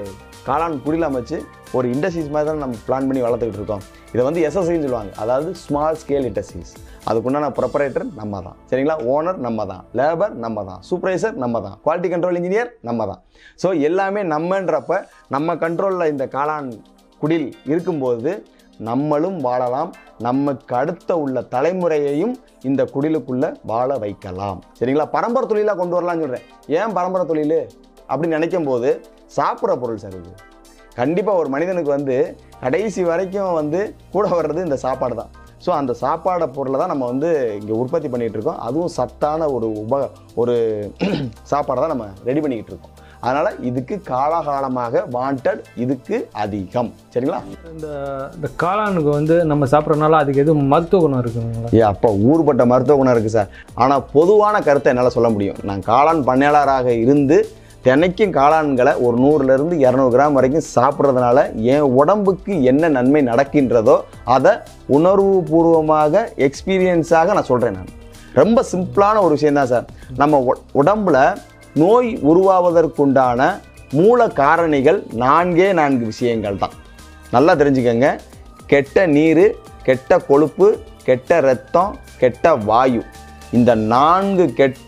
காளான் குடில் அமைச்சு ஒரு இண்டஸ்ட்ரீஸ் மாதிரி தான் நம்ம பிளான் பண்ணி வளர்த்துக்கிட்டு இருக்கோம். இதை வந்து எஸ்எஸ்ஐன்னு சொல்லுவாங்க, அதாவது ஸ்மால் ஸ்கேல் இண்டஸ்ட்ரீஸ். அதுக்குண்டான ப்ரொப்பரேட்டர் நம்ம தான், சரிங்களா? ஓனர் நம்ம தான், லேபர் நம்ம தான், சூப்பர்வைசர் நம்ம தான், குவாலிட்டி கண்ட்ரோல் இன்ஜினியர் நம்ம தான். ஸோ எல்லாமே நம்மன்றப்ப நம்ம கண்ட்ரோலில் இந்த காளான் குடில் இருக்கும்போது நம்மளும் வாழலாம், நமக்கு அடுத்த உள்ள தலைமுறையையும் இந்த குடிலுக்குள்ளே வாழ வைக்கலாம், சரிங்களா? பரம்பரை தொழிலாக கொண்டு வரலாம்னு சொல்கிறேன். ஏன் பரம்பரை தொழில் அப்படின்னு நினைக்கும் போது சாப்பிட்ற பொருள் சார் இது. கண்டிப்பாக ஒரு மனிதனுக்கு வந்து கடைசி வரைக்கும் வந்து கூட வர்றது இந்த சாப்பாடு தான். ஸோ அந்த சாப்பாடு பொருளை தான் நம்ம வந்து இங்கே உற்பத்தி பண்ணிகிட்டு இருக்கோம். அதுவும் சத்தான ஒரு சாப்பாடை தான் நம்ம ரெடி பண்ணிக்கிட்டு இருக்கோம். அதனால் இதுக்கு காலகாலமாக வாண்டட் இதுக்கு அதிகம், சரிங்களா? இந்த காளானுக்கு வந்து நம்ம சாப்பிட்றதுனால அதுக்கு எதுவும் மருத்துவ குணம் இருக்குங்களா? அப்போ ஊறுபட்ட மருத்துவ குணம் இருக்குது சார். ஆனால் பொதுவான கருத்தை என்னால் சொல்ல முடியும். நான் காளான் பண்ணையாளராக இருந்து தினைக்கும் காளான்களை ஒரு 100லேருந்து 200 கிராம் வரைக்கும் சாப்பிட்றதுனால என் உடம்புக்கு என்ன நன்மை நடக்கின்றதோ அதை உணர்வுபூர்வமாக எக்ஸ்பீரியன்ஸாக நான் சொல்கிறேன். நான் ரொம்ப சிம்பிளான ஒரு விஷயந்தான் சார். நம்ம உடம்புல நோய் உருவாவதற்குண்டான மூல காரணிகள் 4 விஷயங்கள் தான். நல்லா தெரிஞ்சுக்கங்க. கெட்ட நீர், கெட்ட கொழுப்பு, கெட்ட இரத்தம், கெட்ட வாயு. இந்த 4 கெட்ட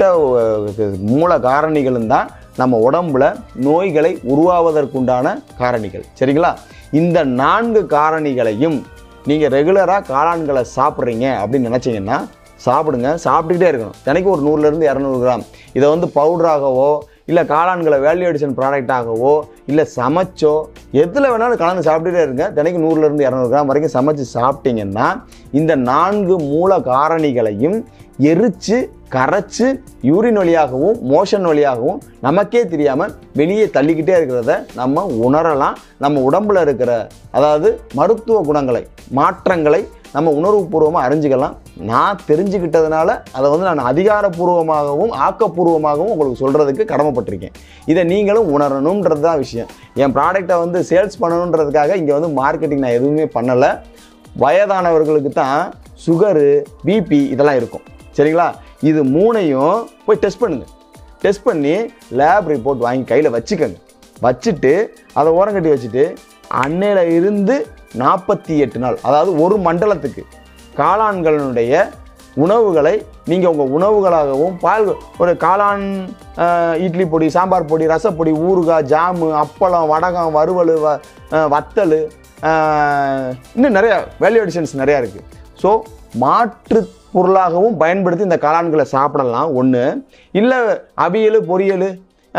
மூல காரணிகளும் தான் நம்ம உடம்புல நோய்களை உருவாவதற்குண்டான காரணிகள், சரிங்களா? இந்த 4 காரணிகளையும் நீங்கள் ரெகுலராக காளான்களை சாப்பிட்றீங்க அப்படின்னு நினச்சிங்கன்னா சாப்பிடுங்க, சாப்பிட்டுக்கிட்டே இருக்கணும். தினைக்கு ஒரு 100லேருந்து 200 கிராம். இதை வந்து பவுடராகவோ இல்லை காளான்களை வேல்யூ அடிஷன் ப்ராடக்டாகவோ இல்லை சமைச்சோ எதில் வேணாலும் கலந்து சாப்பிட்டுட்டே இருங்க. தினைக்கு 100லேருந்து 200 கிராம் வரைக்கும் சமைச்சு சாப்பிட்டீங்கன்னா இந்த 4 மூல காரணிகளையும் எரித்து கரைச்சி யூரின் வழியாகவும் மோஷன் வழியாகவும் நமக்கே தெரியாமல் வெளியே தள்ளிக்கிட்டே இருக்கிறத நம்ம உணரலாம். நம்ம உடம்பில் இருக்கிற அதாவது மருத்துவ குணங்களை மாற்றங்களை நம்ம உணர்வுபூர்வமாக அறிஞ்சிக்கலாம். நான் தெரிஞ்சுக்கிட்டதுனால அதை வந்து நான் அதிகாரப்பூர்வமாகவும் ஆக்கப்பூர்வமாகவும் உங்களுக்கு சொல்கிறதுக்கு கடமைப்பட்டிருக்கேன். இதை நீங்களும் உணரணுன்றது தான் விஷயம். என் ப்ராடக்டை வந்து சேல்ஸ் பண்ணணுன்றதுக்காக இங்கே வந்து மார்க்கெட்டிங் நான் எதுவுமே பண்ணலை. வயதானவர்களுக்கு தான் சுகரு, பிபி இதெல்லாம் இருக்கும், சரிங்களா? இது 3ஐயும் போய் டெஸ்ட் பண்ணுங்கள். டெஸ்ட் பண்ணி லேப் ரிப்போர்ட் வாங்கி கையில் வச்சுக்கோங்க. வச்சுட்டு அதை ஓரங்கட்டி வச்சுட்டு அன்னையில இருந்து 48 நாள், அதாவது ஒரு மண்டலத்துக்கு காளான்களுடைய உணவுகளை நீங்கள் உங்கள் உணவுகளாகவும் ஒரு காளான் இட்லி பொடி, சாம்பார் பொடி, ரசப்பொடி, ஊறுகாய், ஜாமு, அப்பளம், வடகம், வறுவல், வத்தல், இன்னும் நிறையா வேல்யூ அடிஷன்ஸ் நிறையா இருக்குது. ஸோ மாற்று பொருளாகவும் பயன்படுத்தி இந்த காளான்களை சாப்பிடலாம். ஒன்று இல்லை அவியல், பொரியல்,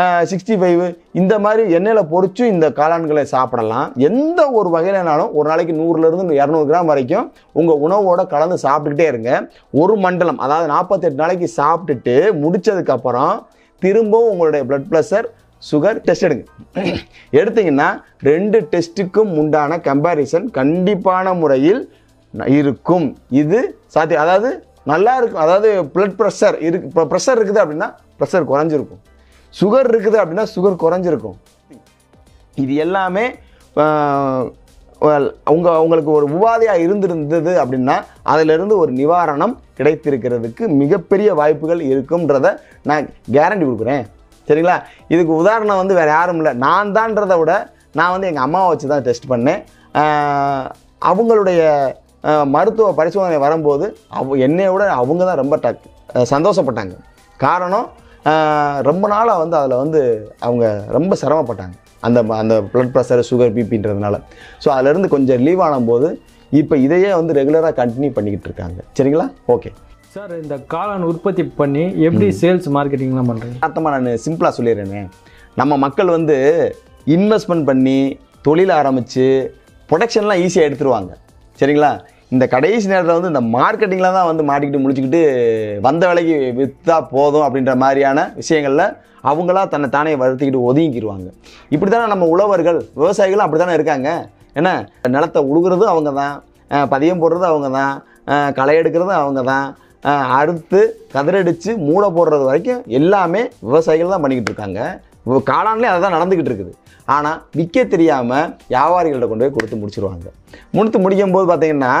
65 இந்த மாதிரி எண்ணெயில் பொரிச்சும் இந்த காளான்களை சாப்பிடலாம். எந்த ஒரு வகையிலனாலும் ஒரு நாளைக்கு 100லேருந்து 200 கிராம் வரைக்கும் உங்கள் உணவோட கலந்து சாப்பிட்டுக்கிட்டே இருங்க. ஒரு மண்டலம், அதாவது 48 நாளைக்கு சாப்பிட்டுட்டு முடித்ததுக்கப்புறம் திரும்பவும் உங்களுடைய பிளட் ப்ரெஷர், சுகர் டெஸ்ட் எடுங்க. எடுத்தீங்கன்னா 2 டெஸ்ட்டுக்கும் உண்டான கம்பேரிசன் கண்டிப்பான முறையில் இருக்கும். இது சாத்தியம். அதாவது நல்லா இருக்கும். அதாவது பிளட் ப்ரெஷர் ப்ரெஷர் இருக்குது அப்படின்னா ப்ரெஷர் குறைஞ்சிருக்கும், சுகர் இருக்குது அப்படின்னா சுகர் குறைஞ்சிருக்கும். இது எல்லாமே உங்களுக்கு ஒரு உபாதையாக இருந்திருந்தது அப்படின்னா அதிலிருந்து ஒரு நிவாரணம் கிடைத்திருக்கிறதுக்கு மிகப்பெரிய வாய்ப்புகள் இருக்கும்ன்றதை நான் கேரண்டி கொடுக்குறேன், சரிங்களா? இதுக்கு உதாரணம் வந்து வேறு யாரும் இல்லை, நான் தான்றதை விட நான் வந்து எங்கள் அம்மாவை வச்சு தான் டெஸ்ட் பண்ணேன். அவங்களுடைய மருத்துவ பரிசோதனை வரும்போது என்னைய விட அவங்க தான் ரொம்ப சந்தோஷப்பட்டாங்க. காரணம் ரொம்ப நாளாக வந்து அதில் வந்து அவங்க ரொம்ப சிரமப்பட்டாங்க அந்த பிளட் ப்ரெஷர், சுகர், பிபின்றதுனால. ஸோ அதிலேருந்து கொஞ்சம் ரிலீவ் ஆனும்போது இப்போ இதையே வந்து ரெகுலராக கண்டினியூ பண்ணிக்கிட்டு இருக்காங்க, சரிங்களா? Okay sir. இந்த காளான் உற்பத்தி பண்ணி எப்படி சேல்ஸ் மார்க்கெட்டிங்லாம் பண்ணுறீங்க? அர்த்தமாக நான் சிம்பிளாக சொல்லிடுறேனே. நம்ம மக்கள் வந்து இன்வெஸ்ட்மெண்ட் பண்ணி தொழில் ஆரம்பித்து ப்ரொடக்ஷன்லாம் ஈஸியாக எடுத்துருவாங்க, சரிங்களா? இந்த கடைசி நேரத்தில் வந்து இந்த மார்க்கெட்டிங்கில் தான் வந்து மாட்டிக்கிட்டு முடிச்சுக்கிட்டு வந்த விலைக்கு விற்றா போதும் அப்படின்ற மாதிரியான விஷயங்களில் அவங்களா தன்னை தானே வருத்திக்கிட்டு ஒதுங்கிக்கிடுவாங்க. இப்படி தானே நம்ம உழவர்கள், விவசாயிகளும் அப்படி தானே இருக்காங்க. ஏன்னா நிலத்தை உழுகிறதும் அவங்க தான், பதியம் போடுறதும் அவங்க தான், களை எடுக்கிறதும் அவங்க தான், அறுத்து கதிரடித்து மூளை போடுறது வரைக்கும் எல்லாமே விவசாயிகள் தான் பண்ணிக்கிட்டு இருக்காங்க. காளான்லேயே அதை தான் நடந்துக்கிட்டு இருக்குது. ஆனால் விற்க தெரியாமல் வியாபாரிகள்கிட்ட கொண்டு போய் கொடுத்து முடிச்சிருவாங்க. முடிக்கும் போது பார்த்தீங்கன்னா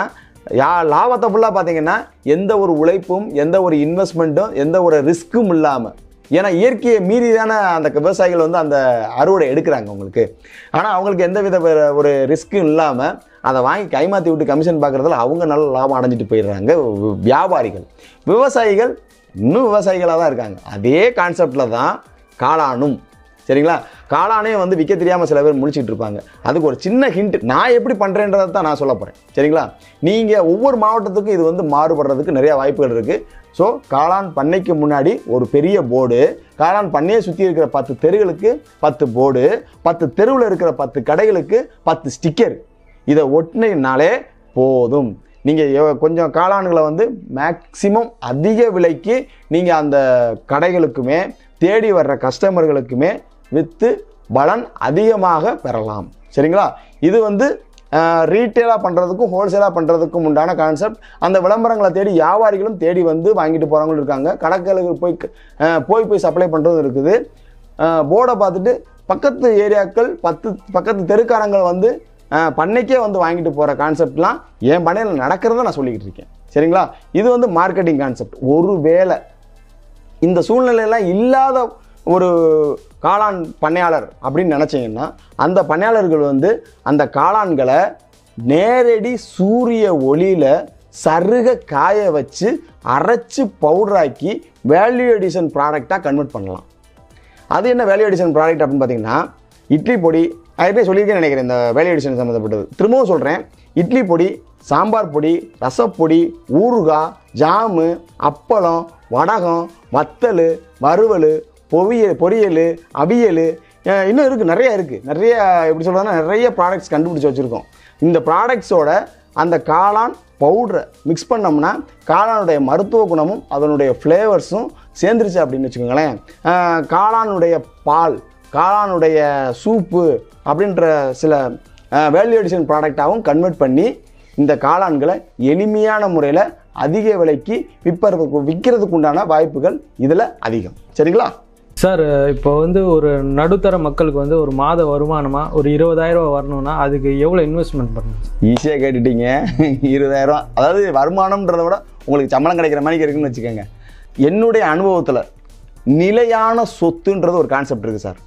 லாபத்தை ஃபுல்லாக பார்த்தீங்கன்னா எந்த ஒரு உழைப்பும், எந்த ஒரு இன்வெஸ்ட்மெண்ட்டும், எந்த ஒரு ரிஸ்க்கும் இல்லாமல் ஏன்னா இயற்கையை மீறி தானே அந்த விவசாயிகள் வந்து அந்த அறுவடை எடுக்கிறாங்க உங்களுக்கு. ஆனால் அவங்களுக்கு எந்த வித ஒரு ரிஸ்க்கும் இல்லாமல் அதை வாங்கி கைமாற்றி விட்டு கமிஷன் பார்க்குறதுல அவங்க நல்ல லாபம் அடைஞ்சிட்டு போயிடுறாங்க வியாபாரிகள். விவசாயிகள் இன்னும் விவசாயிகளாக தான் இருக்காங்க. அதே கான்செப்டில் தான் காளானும். சரிங்களா? காளானே வந்து விற்க தெரியாமல் சில பேர் முடிச்சுட்டு இருப்பாங்க. அதுக்கு ஒரு சின்ன ஹிண்ட் நான் எப்படி பண்ணுறேன்றதை தான் நான் சொல்ல போகிறேன். சரிங்களா? நீங்கள் ஒவ்வொரு மாவட்டத்துக்கும் இது வந்து மாறுபடுறதுக்கு நிறையா வாய்ப்புகள் இருக்குது. ஸோ காளான் பண்ணைக்கு முன்னாடி ஒரு பெரிய போர்டு, காளான் பண்ணையை சுற்றி இருக்கிற 10 தெருகளுக்கு 10 போர்டு, 10 தெருவில் இருக்கிற 10 கடைகளுக்கு 10 ஸ்டிக்கர், இதை ஒட்டினாலே போதும். நீங்கள் கொஞ்சம் காளான்களை வந்து மேக்சிமம் அதிக விலைக்கு நீங்கள் அந்த கடைகளுக்குமே தேடி வர்ற கஸ்டமர்களுக்குமே விற்று பலன் அதிகமாக பெறலாம். சரிங்களா? இது வந்து ரீட்டெயிலாக பண்ணுறதுக்கும் ஹோல்சேலாக பண்ணுறதுக்கும் உண்டான கான்செப்ட். அந்த விளம்பரங்களை தேடி வியாபாரிகளும் தேடி வந்து வாங்கிட்டு போகிறவங்களும் இருக்காங்க. கடைகளுக்கு போய் சப்ளை பண்ணுறதும் இருக்குது. போர்டை பார்த்துட்டு பக்கத்து ஏரியாக்கள் 10 பக்கத்து தெருக்காரங்கள் வந்து பண்ணைக்கே வந்து வாங்கிட்டு போகிற கான்செப்ட்லாம் என் பண்ணையில் நடக்கிறத நான் சொல்லிக்கிட்டு இருக்கேன். சரிங்களா? இது வந்து மார்க்கெட்டிங் கான்செப்ட். ஒரு வேளை இந்த சூழ்நிலையெல்லாம் இல்லாத ஒரு காளான் பண்ணையாளர் அப்படின்னு நினச்சிங்கன்னா அந்த பண்ணையாளர்கள் வந்து அந்த காளான்களை நேரடி சூரிய ஒளியில் சருக காய வச்சு அரைச்சி பவுடராக்கி வேல்யூ எடிஷன் ப்ராடக்டாக கன்வெர்ட் பண்ணலாம். அது என்ன வேல்யூ எடிஷன் ப்ராடக்ட் அப்படின்னு பார்த்தீங்கன்னா, இட்லி பொடி, அதுவே சொல்லியிருக்கேன்னு நினைக்கிறேன் இந்த வேல்யூ எடிஷன் சம்மந்தப்பட்டது. திரும்பவும் சொல்கிறேன், இட்லி பொடி, சாம்பார் பொடி, ரசப்பொடி, ஊறுகாய், ஜாமு, அப்பளம், வடகம், வத்தல், வறுவல், பொரியல், அவியல், இன்னும் இருக்குது, நிறைய இருக்குது. நிறைய எப்படி சொல்கிறதுனா நிறைய ப்ராடக்ட்ஸ் கண்டுபிடிச்சி வச்சுருக்கோம். இந்த ப்ராடக்ட்ஸோட அந்த காளான் பவுடரை மிக்ஸ் பண்ணோம்னா காளானுடைய மருத்துவ குணமும் அதனுடைய ஃப்ளேவர்ஸும் சேர்ந்துருச்சு அப்படின்னு வச்சுக்கோங்களேன். காளானுடைய பால், காளானுடைய சூப்பு அப்படின்ற சில வேல்யூ எடிஷன் ப்ராடக்டாகவும் கன்வெர்ட் பண்ணி இந்த காளான்களை எளிமையான முறையில் அதிக விலைக்கு விற்கிறதுக்கு உண்டான வாய்ப்புகள் இதில் அதிகம். சரிங்களா சார்? இப்போ வந்து ஒரு நடுத்தர மக்களுக்கு வந்து ஒரு மாத வருமானமாக ஒரு 20,000 ரூபா வரணும்னா அதுக்கு எவ்வளோ இன்வெஸ்ட்மெண்ட் பண்ணணும்? ஈஸியாக கேட்டுட்டீங்க. 20,000 ரூபா, அதாவது வருமானம்ன்றதை விட உங்களுக்கு சம்பளம் கிடைக்கிற மாதிரி இருக்குன்னு வச்சுக்கோங்க. என்னுடைய அனுபவத்தில் நிலையான சொத்துன்றது ஒரு கான்செப்ட் இருக்குது சார்.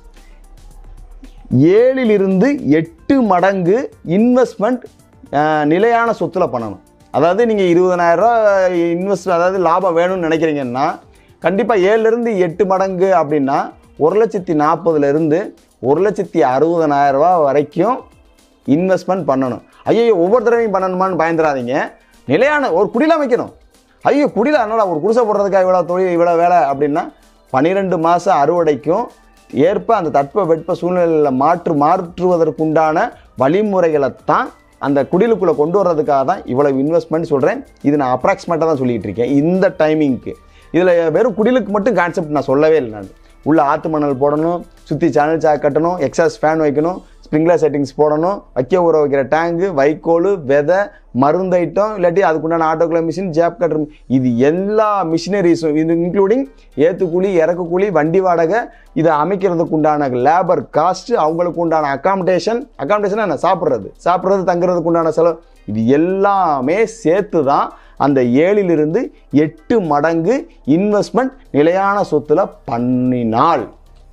7 to 8 மடங்கு இன்வெஸ்ட்மெண்ட் நிலையான சொத்தில் பண்ணணும். அதாவது நீங்கள் 20,000 ரூபா இன்வெஸ்ட், அதாவது லாபம் வேணும்னு நினைக்கிறீங்கன்னா கண்டிப்பாக 7 to 8 மடங்கு அப்படின்னா 1,40,000 1,60,000 ரூபா வரைக்கும் இன்வெஸ்ட்மெண்ட் பண்ணணும். ஐயோ ஒவ்வொரு தடவையும் பண்ணணுமான்னு பயந்துடாதீங்க. நிலையான ஒரு குடியில் வைக்கணும். ஐயோ குடியில் அதனால் ஒரு குடிசை போடுறதுக்காக இவ்வளோ தொழில் இவ்வளோ வேலை அப்படின்னா 12 மாதம் அறுவடைக்கும் ஏற்ப அந்த தட்பவெட்ப சூழ்நிலையில் மாற்றுவதற்குண்டான வழிமுறைகளை தான் அந்த குடிலுக்குள்ளே கொண்டு வர்றதுக்காக தான் இவ்வளவு இன்வெஸ்ட்மெண்ட் சொல்கிறேன். இது நான் அப்ராக்சிமேட்டாக தான் சொல்லிகிட்டு இருக்கேன் இந்த டைமிங்க்கு. இதில் வெறும் குடிலுக்கு மட்டும் கான்செப்ட் நான் சொல்லவே இல்லை. நான் உள்ள ஆற்று மணல் போடணும், சுற்றி சேனல் சாக் கட்டணும், எக்ஸாஸ்ட் ஃபேன் வைக்கணும், ஸ்ப்ரிங்க்லர் செட்டிங்ஸ் போடணும், ஊற வைக்கிற டேங்கு, வைக்கோல், விதை, மருந்து ஐட்டம், இல்லாட்டி அதுக்குண்டான ஆட்டோகுலர் மிஷின், ஜாப் கட்டர், இது எல்லா மிஷினரிஸும், இது இன்க்ளூடிங் ஏற்றுக்கூலி, இறக்குக்கூலி, வண்டி வாடகை, இதை அமைக்கிறதுக்கு உண்டான லேபர் காஸ்ட்டு, அவங்களுக்கு உண்டான அக்காமடேஷன் என்ன சாப்பிட்றது தங்குறதுக்கு உண்டான செலவு, இது எல்லாமே சேர்த்து தான் அந்த 7 to 8 மடங்கு இன்வெஸ்ட்மெண்ட் நிலையான சொத்துல பண்ணினால்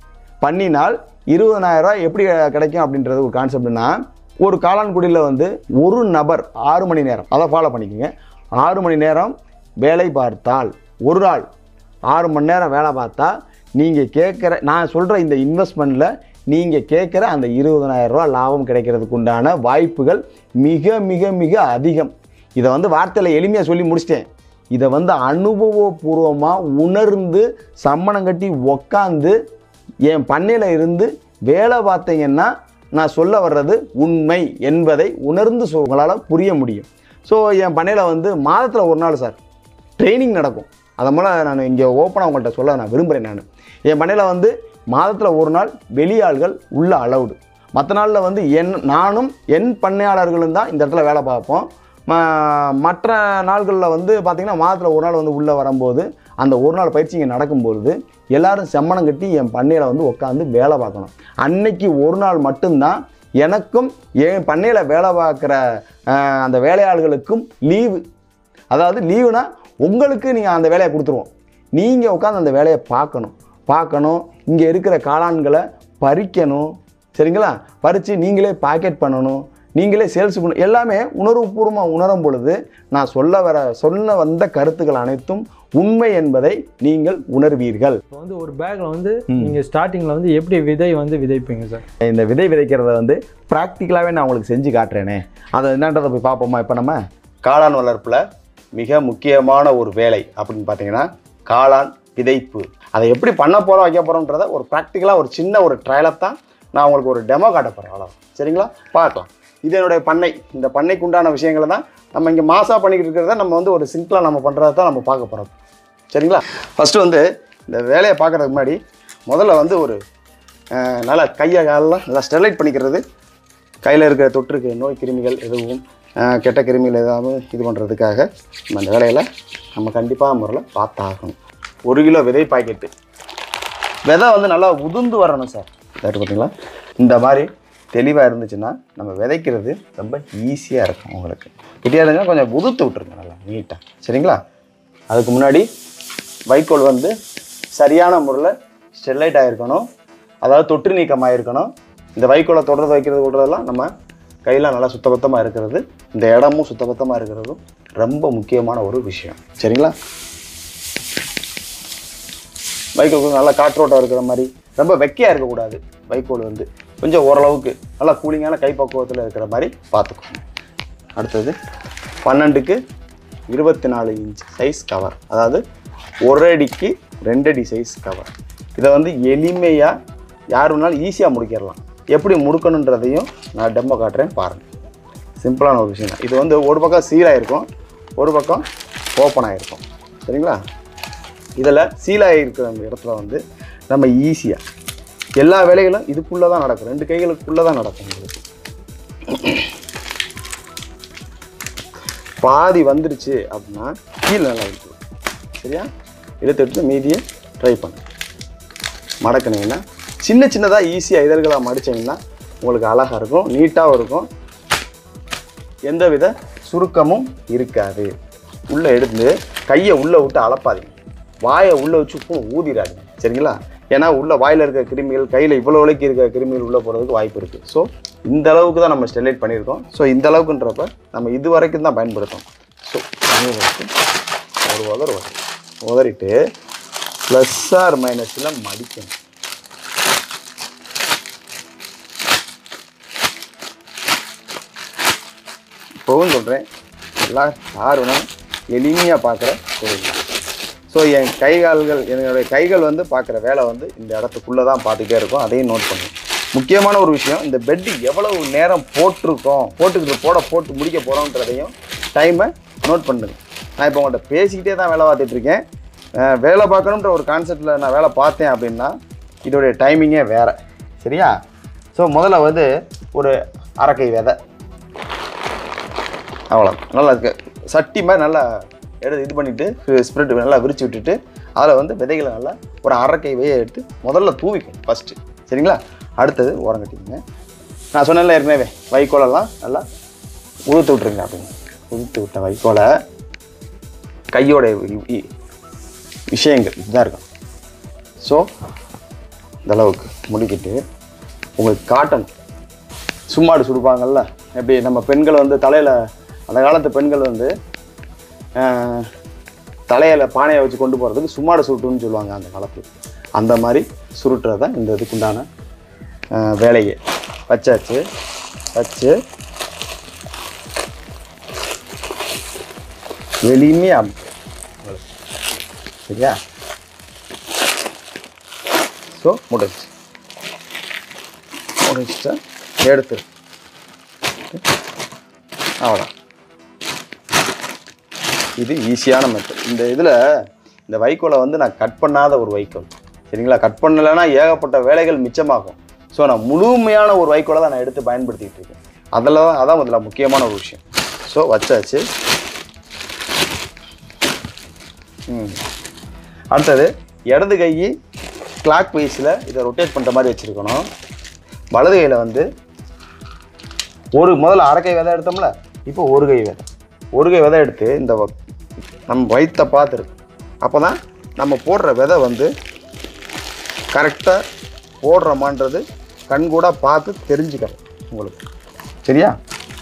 20,000 ரூபாய் எப்படி கிடைக்கும் அப்படின்றது ஒரு கான்செப்ட்னா, ஒரு காளான்குடியில் வந்து ஒரு நபர் 6 மணி நேரம், அதை ஃபாலோ பண்ணிக்கோங்க, 6 மணி நேரம் வேலை பார்த்தால், ஒரு நாள் 6 மணி நேரம் வேலை பார்த்தா நீங்கள் கேட்குற, நான் சொல்கிற இந்த இன்வெஸ்ட்மெண்ட்டில் நீங்கள் கேட்குற அந்த 20,000 ரூபா லாபம் கிடைக்கிறதுக்கு உண்டான வாய்ப்புகள் மிக மிக மிக அதிகம். இதை வந்து வார்த்தையில் எளிமையாக சொல்லி முடிச்சிட்டேன். இதை வந்து அனுபவபூர்வமாக உணர்ந்து சம்மணம் கட்டி உக்காந்து என் பண்ணையில் இருந்து வேலை பார்த்தீங்கன்னா நான் சொல்ல வர்றது உண்மை என்பதை உணர்ந்து உங்களால் புரிய முடியும். ஸோ என் பண்ணையில் வந்து மாதத்தில் ஒரு நாள் சார் ட்ரைனிங் நடக்கும். அதை மூலம் நான் இங்கே ஓப்பனாக உங்கள்கிட்ட சொல்ல நான் விரும்புகிறேன். நான் என் பண்ணையில் வந்து மாதத்தில் ஒரு நாள் வெளியாள்கள் உள்ள அலவுடு. மற்ற நாளில் வந்து நானும் என் பண்ணையாளர்களும் தான் இந்த இடத்துல வேலை பார்ப்போம். மற்ற நாள்களில் வந்து பார்த்திங்கன்னா மாதத்தில் ஒரு நாள் வந்து உள்ளே வரும்போது அந்த ஒரு நாள் பயிற்சி இங்கே நடக்கும்பொழுது எல்லோரும் செம்மணம் கட்டி என் பண்ணையில் வந்து உட்காந்து வேலை பார்க்கணும். அன்னைக்கு ஒரு நாள் மட்டும்தான் எனக்கும் என் பண்ணையில் வேலை பார்க்குற அந்த வேலையாள்களுக்கும் லீவு. அதாவது லீவுனா உங்களுக்கு நீங்கள் அந்த வேலையை கொடுத்துருவோம், நீங்கள் உட்காந்து அந்த வேலையை பார்க்கணும். பார்க்கணும், இங்கே இருக்கிற காளான்களை பறிக்கணும். சரிங்களா? பறித்து நீங்களே பாக்கெட் பண்ணணும், நீங்களே சேல்ஸ் பண்ணணும். எல்லாமே உணர்வுபூர்வமாக உணரும் பொழுது நான் சொல்ல வந்த கருத்துக்கள் அனைத்தும் உண்மை என்பதை நீங்கள் உணர்வீர்கள். இப்போ வந்து ஒரு பேக்கில் வந்து நீங்கள் ஸ்டார்டிங்கில் வந்து எப்படி விதை வந்து விதைப்பீங்க சார்? இந்த விதை விதைக்கிறத வந்து ப்ராக்டிக்கலாகவே நான் உங்களுக்கு செஞ்சு காட்டுறேனே, அதை என்னன்றதை போய் பார்ப்போமா? இப்போ நம்ம காளான் வளர்ப்பில் மிக முக்கியமான ஒரு வேலை அப்படின்னு பார்த்தீங்கன்னா காளான் விதைப்பு. அதை எப்படி பண்ண போகிறோம் வைக்க போகிறோன்றத ஒரு ப்ராக்டிக்கலாக ஒரு சின்ன ஒரு ட்ரையலை தான் நான் உங்களுக்கு ஒரு டெமோ காட்ட போகிறேன். அவ்வளோ. சரிங்களா? பார்க்கலாம். இது என்னுடைய பண்ணை. இந்த பண்ணைக்கு உண்டான விஷயங்களை தான் நம்ம இங்கே மாசாக பண்ணிக்கிட்டு இருக்கிறத நம்ம வந்து ஒரு சிம்பிளாக நம்ம பண்ணுறத தான் நம்ம பார்க்க போகிறோம். சரிங்களா? ஃபஸ்ட்டு வந்து இந்த வேலையை பார்க்குறதுக்கு முன்னாடி முதல்ல வந்து ஒரு நல்லா கையை காலெலாம் நல்லா ஸ்டெர்லைட் பண்ணிக்கிறது. கையில் இருக்கிற தொற்றுக்கு நோய் கிருமிகள் எதுவும் கெட்ட கிருமிகள் ஏதாவது இது பண்ணுறதுக்காக நம்ம இந்த வேலையில் நம்ம கண்டிப்பாக முறையில் பார்த்தாகணும். 1 கிலோ விதை பாக்கெட்டு. விதை வந்து நல்லா உதிர்ந்து வரணும் சார். பார்த்தீங்களா? இந்த மாதிரி தெளிவாக இருந்துச்சுன்னா நம்ம விதைக்கிறது ரொம்ப ஈஸியாக இருக்கும். உங்களுக்கு கிட்டியாதுங்க கொஞ்சம் உதுத்து விட்டுருங்க நல்லா நீட்டாக. சரிங்களா? அதுக்கு முன்னாடி வைக்கோல் வந்து சரியான முறையில் ஸ்டெர்லைட் ஆகிருக்கணும், அதாவது தொற்று நீக்கமாக இருக்கணும். இந்த வைக்கோலை தொடர்ந்து வைக்கிறது விடுறதெல்லாம் நம்ம கையில் நல்லா சுத்தபத்தமாக இருக்கிறது, இந்த இடமும் சுத்தபத்தமாக இருக்கிறதும் ரொம்ப முக்கியமான ஒரு விஷயம். சரிங்களா? வைக்கோல் நல்லா காற்றோட்டம் இருக்கிற மாதிரி, ரொம்ப வெக்கையாக இருக்கக்கூடாது. வைக்கோல் வந்து கொஞ்சம் ஓரளவுக்கு நல்லா கூலிங்கான கைப்பக்குவத்தில் இருக்கிற மாதிரி பார்த்துக்கோங்க. அடுத்தது 12க்கு 24 இன்ச் சைஸ் கவர், அதாவது 1 அடிக்கு 2 அடி சைஸ் கவர். இதை வந்து எளிமையாக யார் வேணாலும் ஈஸியாக முடிக்கிடலாம். எப்படி முடுக்கணுன்றதையும் நான் டெமோ காட்டுறேன் பாருங்கள். சிம்பிளான ஒரு விஷயம் தான். இது வந்து ஒரு பக்கம் சீலாகிருக்கும், ஒரு பக்கம் ஓப்பன் ஆகிருக்கும். சரிங்களா? இதில் சீலாகி இருக்கிற இடத்துல வந்து நம்ம ஈஸியாக எல்லா வேலைகளும் இதுக்குள்ளே தான் நடக்கும், 2 கைகளுக்குள்ளே தான் நடக்கும். உங்களுக்கு பாதி வந்துடுச்சு அப்படின்னா கீழே நல்லா இருக்கு. சரியா? எடுத்து மீதியை ட்ரை பண்ணு. மடக்கினீங்கன்னா சின்ன சின்னதாக ஈஸியாக இதழ்களாக மடிச்சிங்கன்னா உங்களுக்கு அழகாக இருக்கும், நீட்டாகவும் இருக்கும், எந்தவித சுருக்கமும் இருக்காது. உள்ளே எடுத்து கையை உள்ளே விட்டு அளப்பாதீங்க, வாயை உள்ளே வச்சு ஊதிடாதீங்க. சரிங்களா? ஏன்னா உள்ள வாயில் இருக்கிற கிருமிகள் கையில் இவ்வளோ விலைக்கு இருக்கிற கிருமிகள் உள்ளே போகிறதுக்கு வாய்ப்பு இருக்குது. ஸோ இந்த அளவுக்கு தான் நம்ம ஸ்டெர்லைட் பண்ணியிருக்கோம். ஸோ இந்த அளவுக்குன்றப்ப நம்ம இது வரைக்கும் தான் பயன்படுத்தோம். ஸோ ஒரு உதறிட்டு ப்ளஸ் ஆர் மைனஸில் மடிக்கணும். இப்போவும் சொல்கிறேன், எல்லாம் யார் வேணாலும் எளிமையாக பார்க்குற தொழில். ஸோ என்னுடைய கைகள் வந்து பார்க்குற வேலை வந்து இந்த இடத்துக்குள்ளே தான் பார்த்துக்கிட்டே இருக்கும். அதையும் நோட் பண்ணுங்க. முக்கியமான ஒரு விஷயம், இந்த பெட்டு எவ்வளவு நேரம் போட்டு முடிக்க போகிறோன்றதையும் டைமை நோட் பண்ணுங்க. நான் இப்போ உங்கள்கிட்ட பேசிக்கிட்டே தான் வேலை பார்த்துட்ருக்கேன். வேலை பார்க்கணுன்ற ஒரு கான்செப்டில் நான் வேலை பார்த்தேன் அப்படின்னா இதோடைய டைமிங்கே வேறு. சரியா? ஸோ முதல்ல வந்து ஒரு அரைக்கை விதை, அவ்வளோ நல்லா இருக்கு. சட்டி மாதிரி நல்லா எடுத்து இது பண்ணிவிட்டு ஸ்ப்ரெட் நல்லா விரித்து விட்டுட்டு அதில் வந்து விதைகளை நல்லா ஒரு அரைக்கை விதையை எடுத்து முதல்ல தூவிக்கணும் ஃபஸ்ட்டு. சரிங்களா? அடுத்தது ஓரங்கட்டிங்க. நான் சொன்னேன்ல ஏற்கனவே வைக்கோலெல்லாம் நல்லா உதுத்து விட்ருங்க. அப்படின்னு உதுத்து விட்ட வைக்கோலை கையோடைய விஷயங்கள் இதுதான் இருக்கும். ஸோ இந்தளவுக்கு முடிக்கிட்டு உங்களுக்கு காட்டணும். சும்மாடு சுடுப்பாங்கள்ல, எப்படி நம்ம பெண்கள் வந்து தலையில், அந்த காலத்து பெண்கள் வந்து தலையில் பானையை வச்சு கொண்டு போகிறதுக்கு சும்மாடு சுருட்டுன்னு சொல்லுவாங்க அந்த காலத்தில். அந்த மாதிரி சுருட்டுறது தான் இந்த இதுக்குண்டான வேலையை. வச்சு எளிமையாக. சரியா? ஸோ முடிச்சுட்டா எடுத்துரு. அவ்வளோ. இது ஈஸியான மெத்தட். இந்த இதில் இந்த வைக்கோலை வந்து நான் கட் பண்ணாத ஒரு வைக்கோல். சரிங்களா? கட் பண்ணலைன்னா ஏகப்பட்ட வேலைகள் மிச்சமாகும். ஸோ நான் முழுமையான ஒரு வைக்கோலை தான் நான் எடுத்து பயன்படுத்திக்கிட்டு இருக்கேன். அதான் முதல்ல முக்கியமான ஒரு விஷயம். ஸோ வச்சாச்சு. அடுத்தது இடது கை கிளாக் வைஸில் இதை ரொட்டேட் பண்ணுற மாதிரி வச்சுருக்கணும். வலது கையில் வந்து முதல்ல அரைக்கை விதை எடுத்தோம்ல, இப்போ ஒரு கை விதை எடுத்து இந்த நம்ம வயிற்றை பார்த்துருக்கு. அப்போ தான் நம்ம போடுற விதை வந்து கரெக்டாக போடுறோமான்றது கண்கூட பார்த்து தெரிஞ்சுக்கலாம் உங்களுக்கு. சரியா?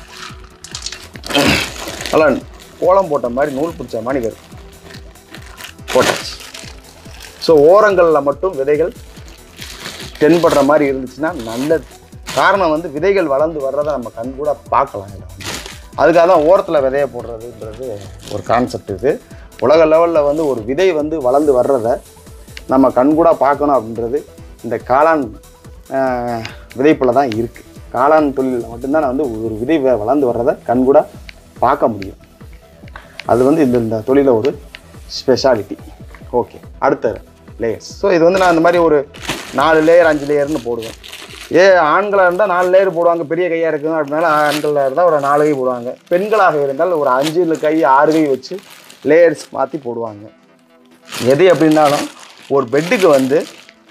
நல்லா கோலம் போட்ட மாதிரி நூல் பிடிச்ச மாதிரி வரும். போட்டாச்சு. ஸோ ஓரங்களில் மட்டும் விதைகள் தென்படுற மாதிரி இருந்துச்சுன்னா நல்லது. காரணம் வந்து விதைகள் வளர்ந்து வர்றதை நம்ம கண்கூட பார்க்கலாம். அதுக்காக தான் ஓரத்தில் விதையை போடுறதுன்றது ஒரு கான்செப்ட். இது உலக லெவலில் வந்து ஒரு விதை வந்து வளர்ந்து வர்றதை நம்ம கண்கூட பார்க்கணும் அப்படின்றது இந்த காளான் விதைப்பில் தான் இருக்குது. காளான் தொழிலில் மட்டும்தான் வந்து ஒரு விதை வளர்ந்து வர்றதை கண்கூட பார்க்க முடியும். அது வந்து இந்த தொழிலில் ஒரு ஸ்பெஷாலிட்டி. ஓகே, அடுத்த லேயர்ஸ். ஸோ இது வந்து நான் இந்த மாதிரி ஒரு 4 லேயர் 5 லேயர்னு போடுவேன். ஆண்களாக இருந்தால் 4 லேயர் போடுவாங்க, பெரிய கையாக இருக்குங்க அப்படின்னால. ஆண்களாக இருந்தால் ஒரு 4 கை போடுவாங்க. பெண்களாக இருந்தால் ஒரு 5 கை 6 கை வச்சு லேயர்ஸ் மாற்றி போடுவாங்க. எது அப்படின்னாலும் ஒரு பெட்டுக்கு வந்து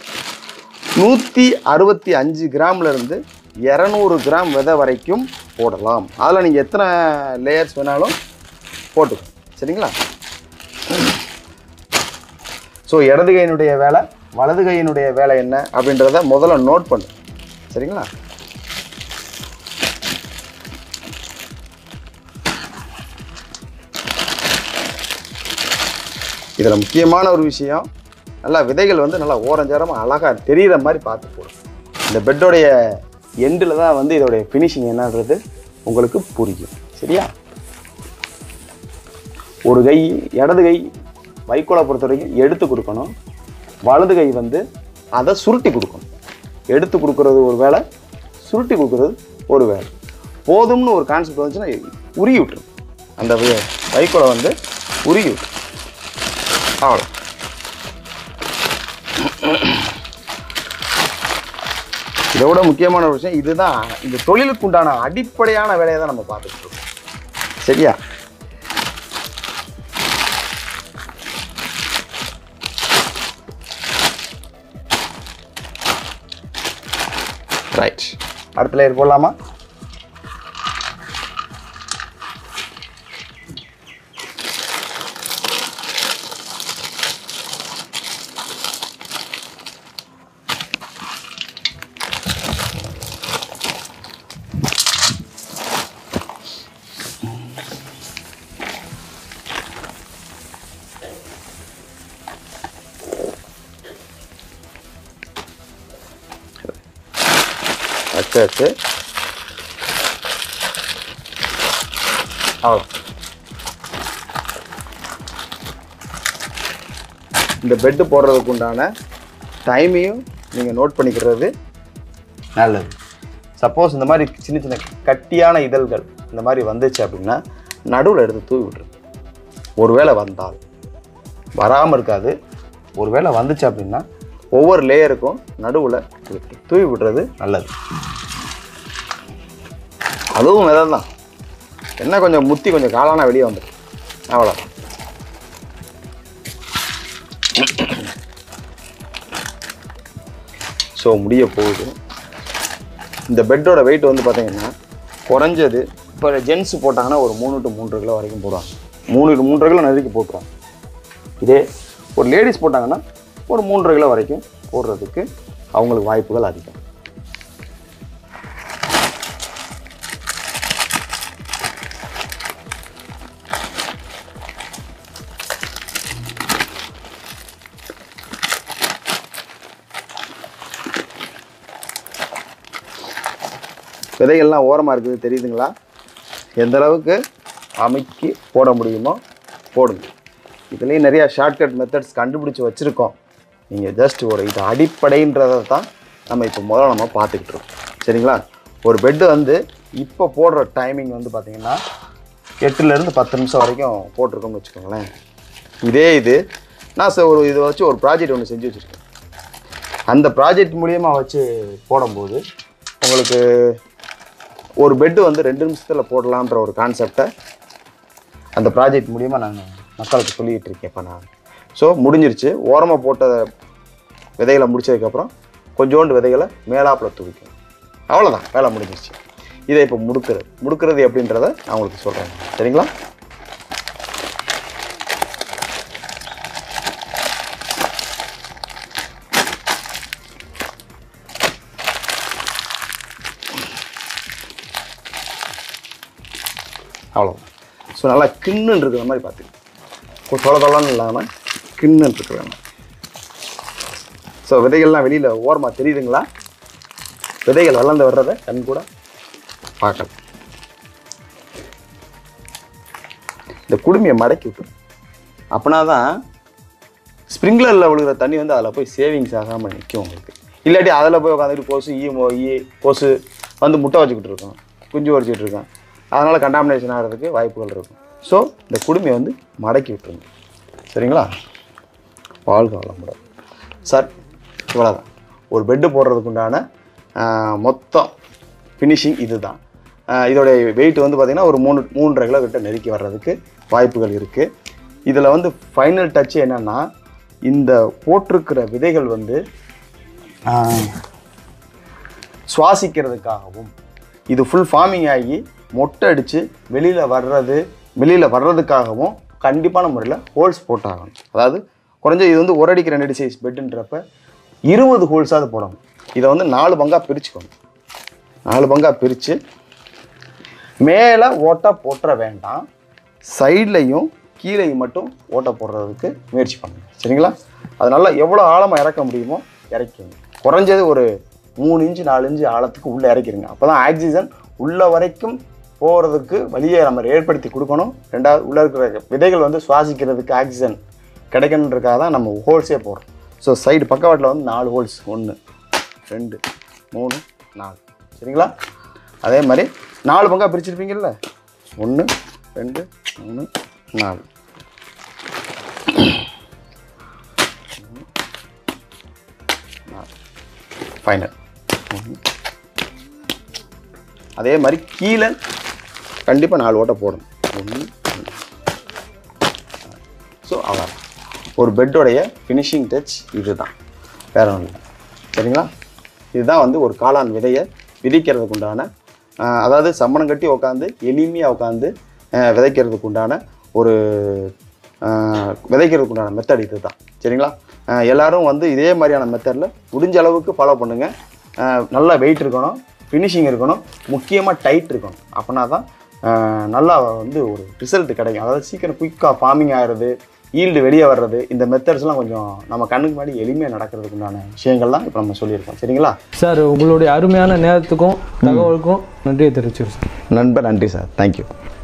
165 கிராம்லேருந்து 200 கிராம் விதை வரைக்கும் போடலாம். அதில் நீங்கள் எத்தனை லேயர்ஸ் வேணாலும் போட்டுக்கணும். சரிங்களா? ஸோ இடது கையினுடைய வேலை, வலது கையினுடைய வேலை என்ன அப்படின்றத முதல்ல நோட் பண்ணு. சரிங்களா? இதில் முக்கியமான ஒரு விஷயம், நல்லா விதைகள் வந்து நல்லா ஓரஞ்சாரமாக அழகாக தெரிகிற மாதிரி பார்த்து போடும். இந்த பெட்டோடைய எண்டில் தான் வந்து இதோடைய ஃபினிஷிங் என்னன்றது உங்களுக்கு புரியும். சரியா? ஒரு கை, இடது கை வைக்கோலை பொறுத்த வரைக்கும் எடுத்து கொடுக்கணும். வலது கை வந்து அதை சுருட்டி கொடுக்கணும். எடுத்து கொடுக்குறது ஒரு வேலை, சுருட்டி கொடுக்குறது ஒரு வேலை. போதும்னு ஒரு கான்செப்ட் வந்துச்சுன்னா உருகி விட்டுரும். அந்த வைக்கோலை வந்து உருகி விட்டுரும். அவ்வளோ. இதை விட முக்கியமான ஒரு விஷயம் இதுதான். இந்த தொழிலுக்கு உண்டான அடிப்படையான வேலையை தான் நம்ம பார்த்துட்டு இருக்கோம். சரியா? ரைட். அடுத்த லேயர் போடலாமா? வச்சாச்சு. அவ்வளோ. இந்த பெட்டு போடுறதுக்கு உண்டான டைமையும் நீங்கள் நோட் பண்ணிக்கிறது நல்லது. சப்போஸ் இந்த மாதிரி சின்ன சின்ன கட்டியான இதழ்கள் இந்த மாதிரி வந்துச்சு அப்படின்னா நடுவில் எடுத்து தூவி விட்டுரு. ஒருவேளை வந்தால், வராமல் இருக்காது, ஒருவேளை வந்துச்சு அப்படின்னா ஒவ்வொரு லேயருக்கும் நடுவில் தூவி விடுறது நல்லது. அதுவும் விதை தான், என்ன கொஞ்சம் முத்தி கொஞ்சம் காளானா வெளியே வந்துடும். அவ்வளோ. ஸோ முடிய போகுது. இந்த பெட்டோட வெயிட் வந்து பார்த்தீங்கன்னா குறைஞ்சது இப்போ ஜென்ஸ் போட்டாங்கன்னா ஒரு 3 to 3 கிலோ வரைக்கும் போடுவாங்க. 3 to 3 கிலோ நறுக்கி போட்டுருவாங்க. இதே ஒரு லேடிஸ் போட்டாங்கன்னா ஒரு 3 கிலோ வரைக்கும் போடுறதுக்கு அவங்களுக்கு வாய்ப்புகள் அதிகம். விதைகள்லாம் ஓரமாக இருக்குது தெரியுதுங்களா? எந்த அளவுக்கு அமைக்கி போட முடியுமோ போடுங்க. இதுலேயும் நிறையா ஷார்ட்கட் மெத்தட்ஸ் கண்டுபிடிச்சி வச்சுருக்கோம். நீங்கள் ஜஸ்ட் ஒரு இது அடிப்படைன்றதை தான் நம்ம இப்போ முதல்ல நம்ம பார்த்துக்கிட்டு இருக்கோம். சரிங்களா? ஒரு பெட்டு வந்து இப்போ போடுற டைமிங் வந்து பார்த்திங்கன்னா 8லேருந்து 10 நிமிஷம் வரைக்கும் போட்டிருக்கோம்னு வச்சுக்கோங்களேன். இது நான் இதை வச்சு ஒரு ப்ராஜெக்ட் ஒன்று செஞ்சு வச்சுருக்கேன். அந்த ப்ராஜெக்ட் மூலியமாக வச்சு போடும்போது உங்களுக்கு ஒரு பெட்டு வந்து 2 நிமிஷத்தில் போடலான்ற ஒரு கான்செப்டை அந்த ப்ராஜெக்ட் மூலிமா நான் மக்களுக்கு சொல்லிகிட்டு இருக்கேன் இப்போ நான். ஸோ முடிஞ்சிருச்சு. ஓரமாக போட்ட விதைகளை முடித்ததுக்கப்புறம் கொஞ்சோண்டு விதைகளை மேலாப்பில் தூவிக்கும். அவ்வளோதான், வேலை முடிஞ்சிருச்சு. இதை இப்போ முடுக்கிறது எப்படின்றத நான் உங்களுக்கு சொல்கிறேன். சரிங்களா? அவ்வளோ. ஸோ நல்லா கிண்ணுன்னு இருக்கிற மாதிரி பார்த்துக்கணும், தொலை தொலைன்னு இல்லாமல் கிண்ணுன்னு இருக்கிற மாதிரி. ஸோ விதைகள்லாம் வெளியில் ஓரமாக தெரியுதுங்களா? விதைகள் வளர்ந்து வர்றதை கண் கூட பார்க்கலாம். இந்த குடுமையை மடக்கி விட்டுரும். அப்படின்னா தான் ஸ்ப்ரிங்க்லரில் விழுகிற தண்ணி வந்து அதில் போய் சேவிங்ஸ் ஆகாமல் நிற்கும் உங்களுக்கு. இல்லாட்டி அதில் போய் உட்காந்துட்டு கொசு வந்து முட்டை வச்சுக்கிட்டு இருக்கோம், குஞ்சு வச்சுக்கிட்டு இருக்கோம். அதனால் கண்டாமினேஷன் ஆகிறதுக்கு வாய்ப்புகள் இருக்கும். ஸோ இந்த குடுமையை வந்து மடக்கி விட்டுருங்க. சரிங்களா? வாழ்க வளமுடன் சார். இவ்வளோதான் ஒரு பெட்டு போடுறதுக்கு உண்டான மொத்தம் ஃபினிஷிங் இது தான். இதோடைய வெயிட் வந்து பார்த்திங்கன்னா ஒரு 3.5 கிலோ கிட்ட நெருக்கி வர்றதுக்கு வாய்ப்புகள் இருக்குது. இதில் வந்து ஃபைனல் டச் என்னென்னா, இந்த போட்டிருக்கிற விதைகள் வந்து சுவாசிக்கிறதுக்காகவும் இது ஃபுல் ஃபார்மிங் ஆகி மொட்டை அடித்து வெளியில் வர்றதுக்காகவும் கண்டிப்பான முறையில் ஹோல்ஸ் போட்டாகணும். அதாவது குறைஞ்ச இது வந்து 1 அடிக்கு 2 அடி சைஸ் பெட்டுன்றப்ப 20 ஹோல்ஸாவது போடணும். இதை வந்து 4 பங்காக பிரிச்சுக்கணும். 4 பங்காக பிரித்து மேலே ஓட்டை போட்டுற வேண்டாம், சைட்லையும் கீழேயும் மட்டும் ஓட்டை போடுறதுக்கு முயற்சி பண்ணுங்க. சரிங்களா? அதனால எவ்வளோ ஆழமாக இறக்க முடியுமோ இறக்கிங்க. குறைஞ்சது ஒரு 3 இன்ச்சு 4 இன்ச்சு ஆழத்துக்கு உள்ளே இறக்கிடுங்க. அப்போ தான் ஆக்சிஜன் உள்ள வரைக்கும் போகிறதுக்கு வழியை நம்ம ஏற்படுத்தி கொடுக்கணும். ரெண்டாவது உள்ளே இருக்கிற விதைகள் வந்து சுவாசிக்கிறதுக்கு ஆக்சிஜன் கிடைக்கணுன்றதுக்காக தான் நம்ம ஹோல்ஸே போடுறோம். ஸோ சைடு பக்கவாட்டில் வந்து 4 ஹோல்ஸ், 1 2 3 4. சரிங்களா? அதே மாதிரி 4 பங்காக பிரிச்சிருப்பீங்கல்ல, 1 2 3 4. ஃபைனல். அதே மாதிரி கீழே கண்டிப்பாக 4 ஓட்டை போடணும். 1 2. ஸோ அவ்வளோ ஒரு பெட்டோடைய ஃபினிஷிங் டச் இது தான், வேற ஒன்று இல்லை. சரிங்களா? இதுதான் வந்து ஒரு காளான் விதையை விதைக்கிறதுக்கு உண்டான, அதாவது சம்மணம் கட்டி உட்காந்து எளிமையாக உட்காந்து விதைக்கிறதுக்கு உண்டான ஒரு மெத்தட் இது தான். சரிங்களா? எல்லோரும் வந்து இதே மாதிரியான மெத்தடில் முடிஞ்ச அளவுக்கு ஃபாலோ பண்ணுங்கள். நல்லா வெயிட் இருக்கணும், ஃபினிஷிங் இருக்கணும், முக்கியமாக டைட் இருக்கணும். அப்படின்னா தான் நல்லா வந்து ஒரு ரிசல்ட் கிடைக்கும். அதாவது சீக்கிரம் குயிக்காக ஃபார்மிங் ஆகிறது, ஈல்டு வெளியே வர்றது, இந்த மெத்தட்ஸ்லாம் கொஞ்சம் நம்ம கண்ணுக்கு முன்னாடி எளிமையாக நடக்கிறதுக்கு உண்டான விஷயங்கள்லாம் இப்போ நம்ம சொல்லியிருக்கோம். சரிங்களா சார்? உங்களுடைய அருமையான நேரத்துக்கும் தகவலுக்கும் நன்றியை தெரிவிச்சிருக்கோம் சார். நண்பர் நன்றி சார். தேங்க்யூ.